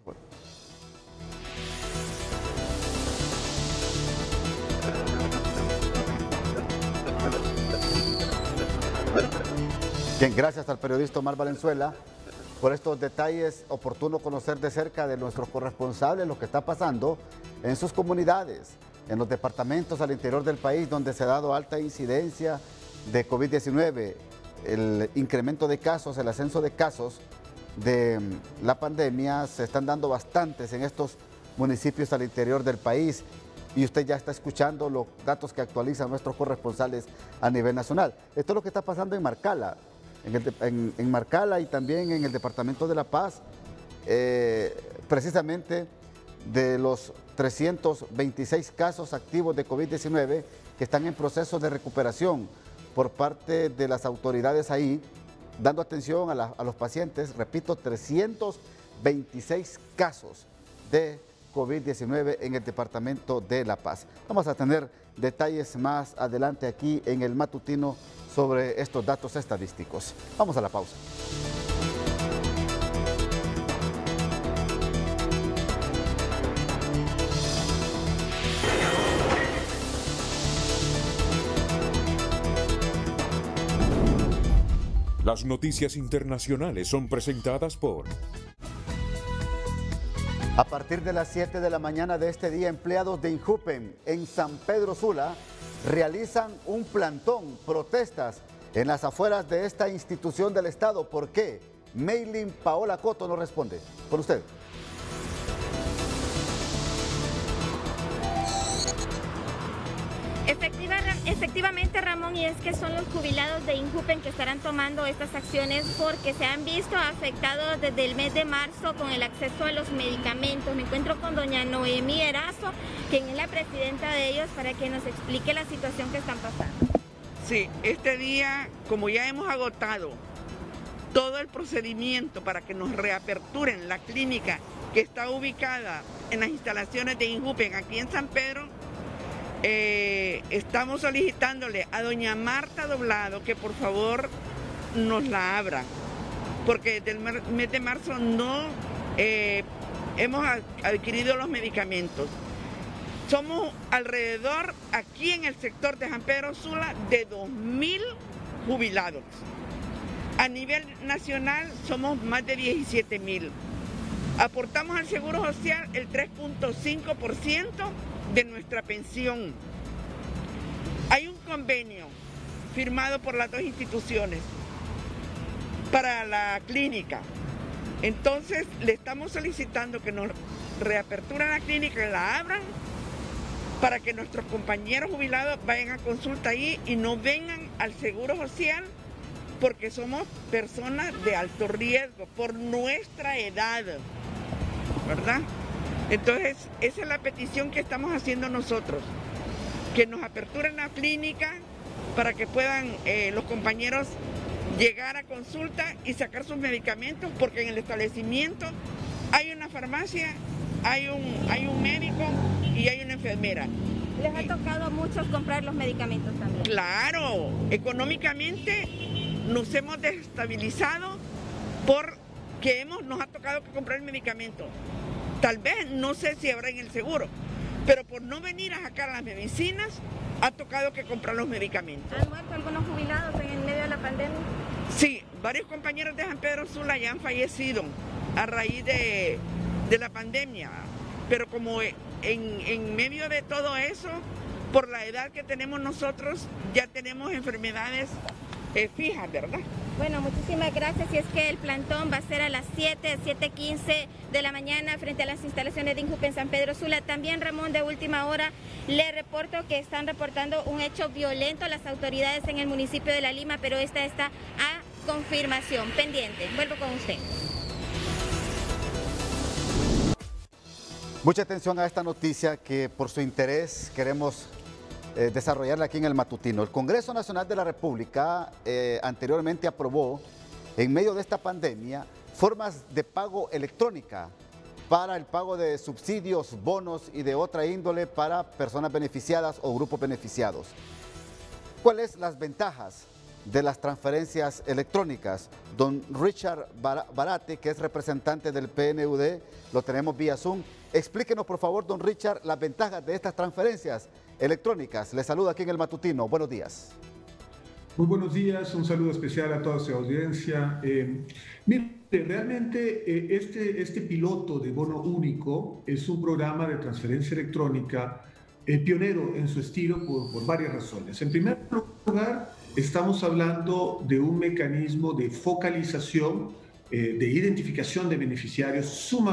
Bien, gracias al periodista Omar Valenzuela por estos detalles. Oportuno conocer de cerca de nuestros corresponsales lo que está pasando en sus comunidades, en los departamentos al interior del país donde se ha dado alta incidencia de COVID-19, el incremento de casos, el ascenso de casos de la pandemia, se están dando bastantes en estos municipios al interior del país. Y usted ya está escuchando los datos que actualizan nuestros corresponsales a nivel nacional. Esto es lo que está pasando en Marcala, en Marcala y también en el departamento de La Paz. Precisamente de los 326 casos activos de COVID-19 que están en proceso de recuperación por parte de las autoridades ahí, dando atención a los pacientes. Repito, 326 casos de COVID-19 en el departamento de La Paz. Vamos a tener detalles más adelante aquí en el matutino sobre estos datos estadísticos. Vamos a la pausa. Las noticias internacionales son presentadas por... A partir de las 7 de la mañana de este día, empleados de Injupen en San Pedro Sula realizan un plantón, protestas en las afueras de esta institución del Estado. ¿Por qué? Maylin Paola Coto nos responde. Con usted. Efectivamente, Ramón, y es que son los jubilados de Injupen que estarán tomando estas acciones porque se han visto afectados desde el mes de marzo con el acceso a los medicamentos. Me encuentro con doña Noemí Erazo, quien es la presidenta de ellos, para que nos explique la situación que están pasando. Sí, este día, como ya hemos agotado todo el procedimiento para que nos reaperturen la clínica que está ubicada en las instalaciones de Injupen aquí en San Pedro, estamos solicitándole a doña Marta Doblado que por favor nos la abra, porque desde el mes de marzo no hemos adquirido los medicamentos. Somos alrededor, aquí en el sector de San Pedro Sula, de 2.000 jubilados. A nivel nacional somos más de 17.000. Aportamos al Seguro Social el 3.5% de nuestra pensión. convenio firmado por las dos instituciones para la clínica. Entonces le estamos solicitando que nos reaperturen la clínica y la abran para que nuestros compañeros jubilados vayan a consulta ahí y no vengan al Seguro Social, porque somos personas de alto riesgo por nuestra edad, ¿verdad? Entonces, esa es la petición que estamos haciendo nosotros, que nos aperturen la clínica para que puedan los compañeros llegar a consulta y sacar sus medicamentos, porque en el establecimiento hay una farmacia, hay un médico y hay una enfermera. ¿Les ha tocado a muchos comprar los medicamentos también? Claro, económicamente nos hemos desestabilizado porque nos ha tocado que comprar el medicamento. Tal vez, no sé si habrá en el seguro, pero por no venir a sacar las medicinas, ha tocado que comprar los medicamentos. ¿Han muerto algunos jubilados en el medio de la pandemia? Sí, varios compañeros de San Pedro Sula ya han fallecido a raíz de la pandemia, pero como en medio de todo eso, por la edad que tenemos nosotros, ya tenemos enfermedades fijas, ¿verdad? Bueno, muchísimas gracias. Y es que el plantón va a ser a las 7:15 de la mañana frente a las instalaciones de INJUPE en San Pedro Sula. También, Ramón, de última hora, le reporto que están reportando un hecho violento a las autoridades en el municipio de La Lima, pero esta está a confirmación. Pendiente. Vuelvo con usted. Mucha atención a esta noticia que por su interés queremos desarrollarla aquí en el matutino. El Congreso Nacional de la República anteriormente aprobó, en medio de esta pandemia, formas de pago electrónica para el pago de subsidios, bonos y de otra índole para personas beneficiadas o grupos beneficiados. ¿Cuáles las ventajas de las transferencias electrónicas? Don Richard Barate, que es representante del PNUD, lo tenemos vía Zoom. Explíquenos, por favor, don Richard, las ventajas de estas transferencias electrónicas. Les saludo aquí en el matutino. Buenos días. Muy buenos días, un saludo especial a toda su audiencia. Mire, realmente este piloto de bono único es un programa de transferencia electrónica pionero en su estilo por varias razones. En primer lugar, estamos hablando de un mecanismo de focalización, de identificación de beneficiarios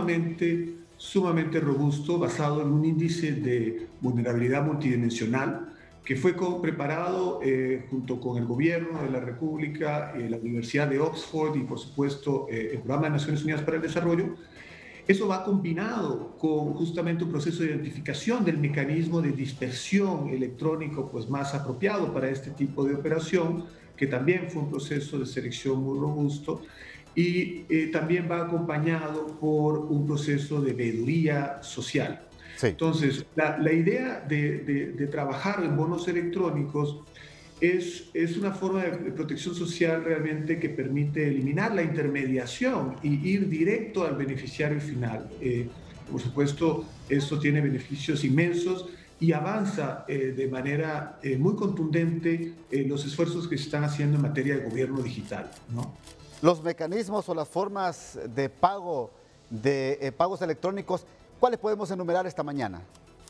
sumamente robusto, basado en un índice de vulnerabilidad multidimensional que fue preparado junto con el gobierno de la República, la Universidad de Oxford y por supuesto el Programa de Naciones Unidas para el Desarrollo. Eso va combinado con justamente un proceso de identificación del mecanismo de dispersión electrónico pues más apropiado para este tipo de operación, que también fue un proceso de selección muy robusto. Y también va acompañado por un proceso de veeduría social. Sí. Entonces, la idea de trabajar en bonos electrónicos es una forma de protección social realmente que permite eliminar la intermediación y ir directo al beneficiario final. Por supuesto, esto tiene beneficios inmensos y avanza de manera muy contundente los esfuerzos que se están haciendo en materia de gobierno digital, ¿no? Los mecanismos o las formas de pago de pagos electrónicos, ¿cuáles podemos enumerar esta mañana?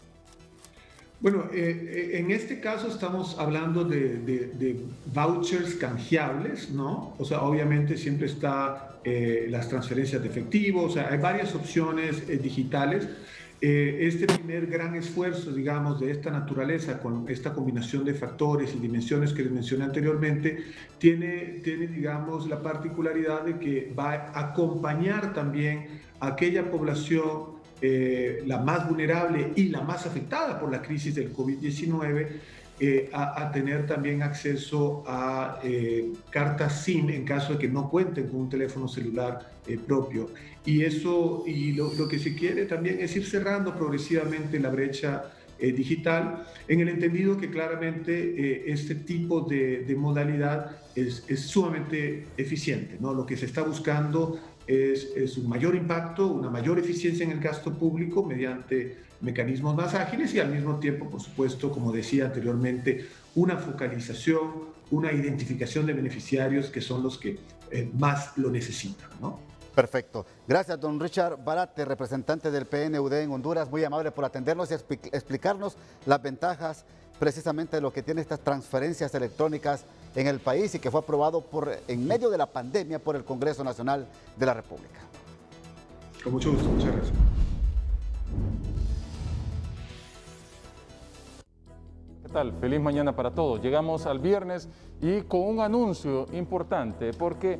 Bueno, en este caso estamos hablando de vouchers canjeables, ¿no? O sea, obviamente siempre está las transferencias de efectivo, o sea, hay varias opciones digitales. Este primer gran esfuerzo, digamos, de esta naturaleza, con esta combinación de factores y dimensiones que les mencioné anteriormente, tiene, digamos, la particularidad de que va a acompañar también a aquella población la más vulnerable y la más afectada por la crisis del COVID-19, a tener también acceso a cartas SIM en caso de que no cuenten con un teléfono celular propio. Y eso, y lo que se quiere también es ir cerrando progresivamente la brecha digital, en el entendido que claramente este tipo de modalidad es sumamente eficiente, ¿no? Lo que se está buscando es un mayor impacto, una mayor eficiencia en el gasto público mediante mecanismos más ágiles y al mismo tiempo, por supuesto, como decía anteriormente, una focalización, una identificación de beneficiarios que son los que más lo necesitan, ¿no? Perfecto. Gracias, don Richard Barate, representante del PNUD en Honduras. Muy amable por atendernos y explicarnos las ventajas precisamente de lo que tiene estas transferencias electrónicas en el país y que fue aprobado en medio de la pandemia por el Congreso Nacional de la República. Con mucho gusto, muchas gracias. ¿Qué tal? Feliz mañana para todos. Llegamos al viernes y con un anuncio importante porque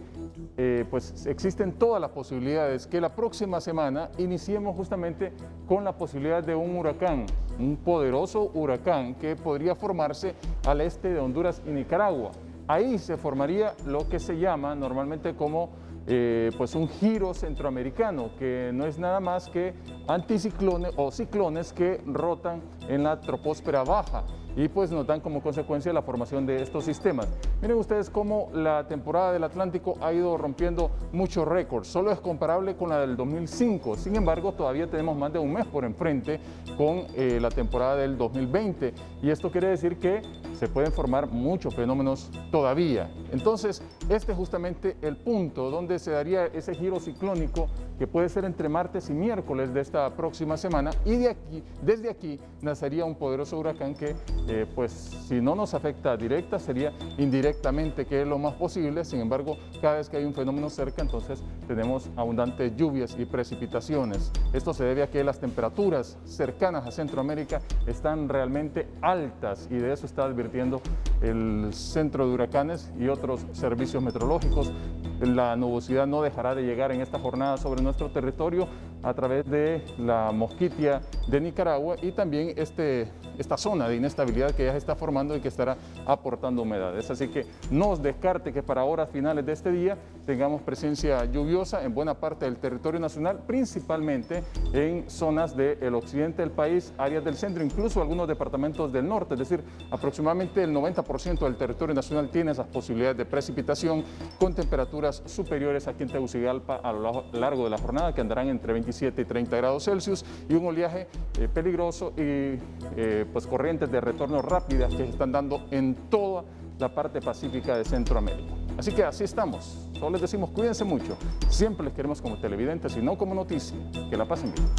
pues existen todas las posibilidades que la próxima semana iniciemos justamente con la posibilidad de un huracán, un poderoso huracán que podría formarse al este de Honduras y Nicaragua. Ahí se formaría lo que se llama normalmente como pues un giro centroamericano, que no es nada más que anticiclones o ciclones que rotan en la troposfera baja y pues nos dan como consecuencia la formación de estos sistemas. Miren ustedes cómo la temporada del Atlántico ha ido rompiendo muchos récords, solo es comparable con la del 2005, sin embargo todavía tenemos más de un mes por enfrente con la temporada del 2020 y esto quiere decir que se pueden formar muchos fenómenos todavía. Entonces, este es justamente el punto donde se daría ese giro ciclónico que puede ser entre martes y miércoles de esta próxima semana y desde aquí nacería un poderoso huracán que pues si no nos afecta directa sería indirectamente, que es lo más posible. Sin embargo, cada vez que hay un fenómeno cerca, entonces tenemos abundantes lluvias y precipitaciones. Esto se debe a que las temperaturas cercanas a Centroamérica están realmente altas y de eso está advirtiendo el Centro de Huracanes y otros servicios meteorológicos. La nubosidad no dejará de llegar en esta jornada sobre nuestro territorio a través de la Mosquitia de Nicaragua y también esta zona de inestabilidad que ya se está formando y que estará aportando humedades. Así que no os descarte que para horas finales de este día tengamos presencia lluviosa en buena parte del territorio nacional, principalmente en zonas del occidente del país, áreas del centro, incluso algunos departamentos del norte, es decir, aproximadamente el 90% del territorio nacional tiene esas posibilidades de precipitación con temperaturas superiores aquí en Tegucigalpa a lo largo de la jornada, que andarán entre 27 y 30 grados Celsius y un oleaje peligroso y pues corrientes de retorno rápidas que se están dando en toda la parte pacífica de Centroamérica. Así que así estamos. Solo les decimos cuídense mucho. Siempre les queremos como televidentes y no como noticia. Que la pasen bien.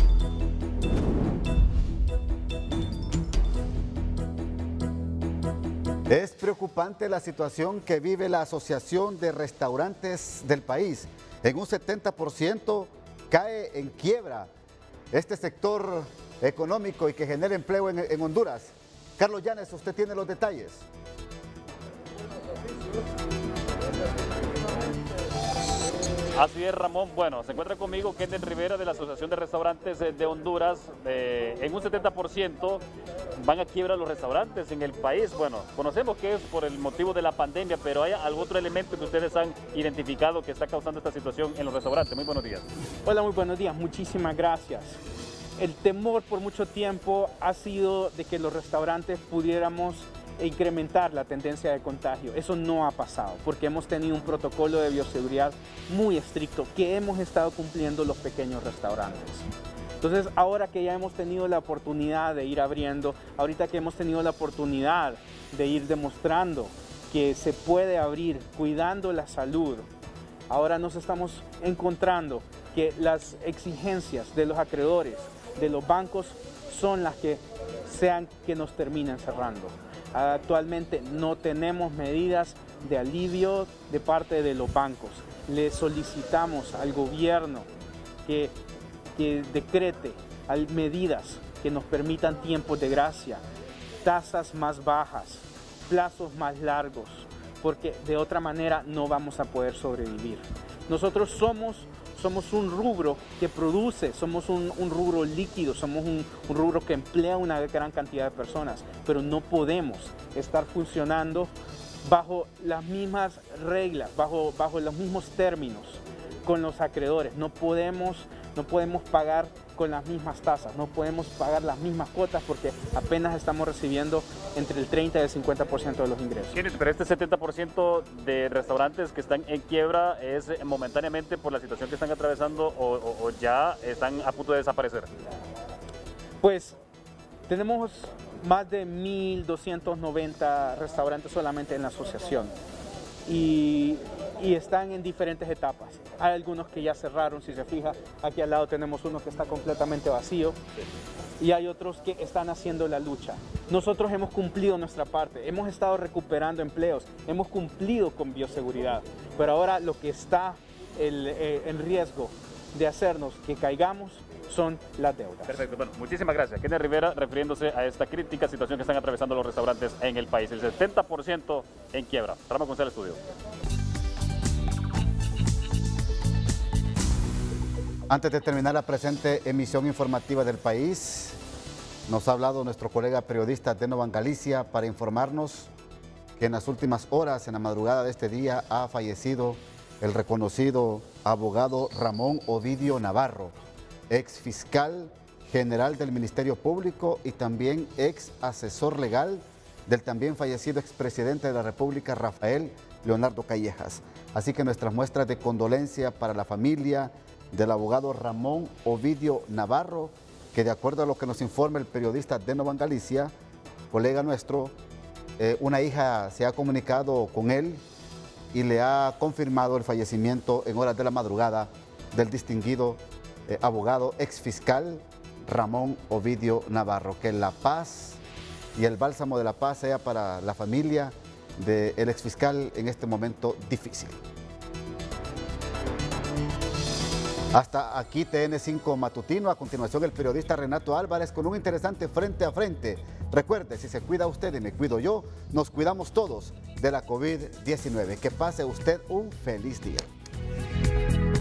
Es preocupante la situación que vive la Asociación de Restaurantes del país. En un 70% cae en quiebra este sector económico y que genera empleo en Honduras. Carlos Llanes, usted tiene los detalles. Así es, Ramón. Bueno, se encuentra conmigo Kenneth Rivera de la Asociación de Restaurantes de Honduras. En un 70% van a quiebra los restaurantes en el país. Bueno, conocemos que es por el motivo de la pandemia, pero ¿hay algún otro elemento que ustedes han identificado que está causando esta situación en los restaurantes? Muy buenos días. Hola, muy buenos días. Muchísimas gracias. El temor por mucho tiempo ha sido de que los restaurantes pudiéramos incrementar la tendencia de contagio. Eso no ha pasado porque hemos tenido un protocolo de bioseguridad muy estricto que hemos estado cumpliendo los pequeños restaurantes. Entonces, ahora que ya hemos tenido la oportunidad de ir abriendo, ahorita que hemos tenido la oportunidad de ir demostrando que se puede abrir cuidando la salud, ahora nos estamos encontrando que las exigencias de los acreedores, de los bancos, son las que sean que nos terminen cerrando. Actualmente no tenemos medidas de alivio de parte de los bancos. Le solicitamos al gobierno que decrete medidas que nos permitan tiempos de gracia, tasas más bajas, plazos más largos, porque de otra manera no vamos a poder sobrevivir. Nosotros somos un rubro que produce, somos un rubro líquido, somos un rubro que emplea una gran cantidad de personas, pero no podemos estar funcionando bajo las mismas reglas, bajo los mismos términos con los acreedores. No podemos pagar con las mismas tasas, no podemos pagar las mismas cuotas porque apenas estamos recibiendo entre el 30 y el 50% de los ingresos. Pero este 70% de restaurantes que están en quiebra es momentáneamente por la situación que están atravesando o ya están a punto de desaparecer. Pues tenemos más de 1.290 restaurantes solamente en la asociación y y están en diferentes etapas. Hay algunos que ya cerraron, si se fija, aquí al lado tenemos uno que está completamente vacío y hay otros que están haciendo la lucha. Nosotros hemos cumplido nuestra parte, hemos estado recuperando empleos, hemos cumplido con bioseguridad, pero ahora lo que está en riesgo de hacernos que caigamos son las deudas. Perfecto, bueno, muchísimas gracias. Kenneth Rivera, refiriéndose a esta crítica situación que están atravesando los restaurantes en el país. El 70% en quiebra. Ramón González, estudio. Antes de terminar la presente emisión informativa del país, nos ha hablado nuestro colega periodista Denovan Galicia para informarnos que en las últimas horas, en la madrugada de este día, ha fallecido el reconocido abogado Ramón Ovidio Navarro, ex fiscal general del Ministerio Público y también ex asesor legal del también fallecido expresidente de la República, Rafael Leonardo Callejas. Así que nuestras muestras de condolencia para la familia del abogado Ramón Ovidio Navarro, que de acuerdo a lo que nos informa el periodista Denovan Galicia, colega nuestro, una hija se ha comunicado con él y le ha confirmado el fallecimiento en horas de la madrugada del distinguido abogado exfiscal Ramón Ovidio Navarro. Que la paz y el bálsamo de la paz sea para la familia del exfiscal en este momento difícil. Hasta aquí TN5 Matutino. A continuación el periodista Renato Álvarez con un interesante frente a frente. Recuerde, si se cuida usted y me cuido yo, nos cuidamos todos de la COVID-19. Que pase usted un feliz día.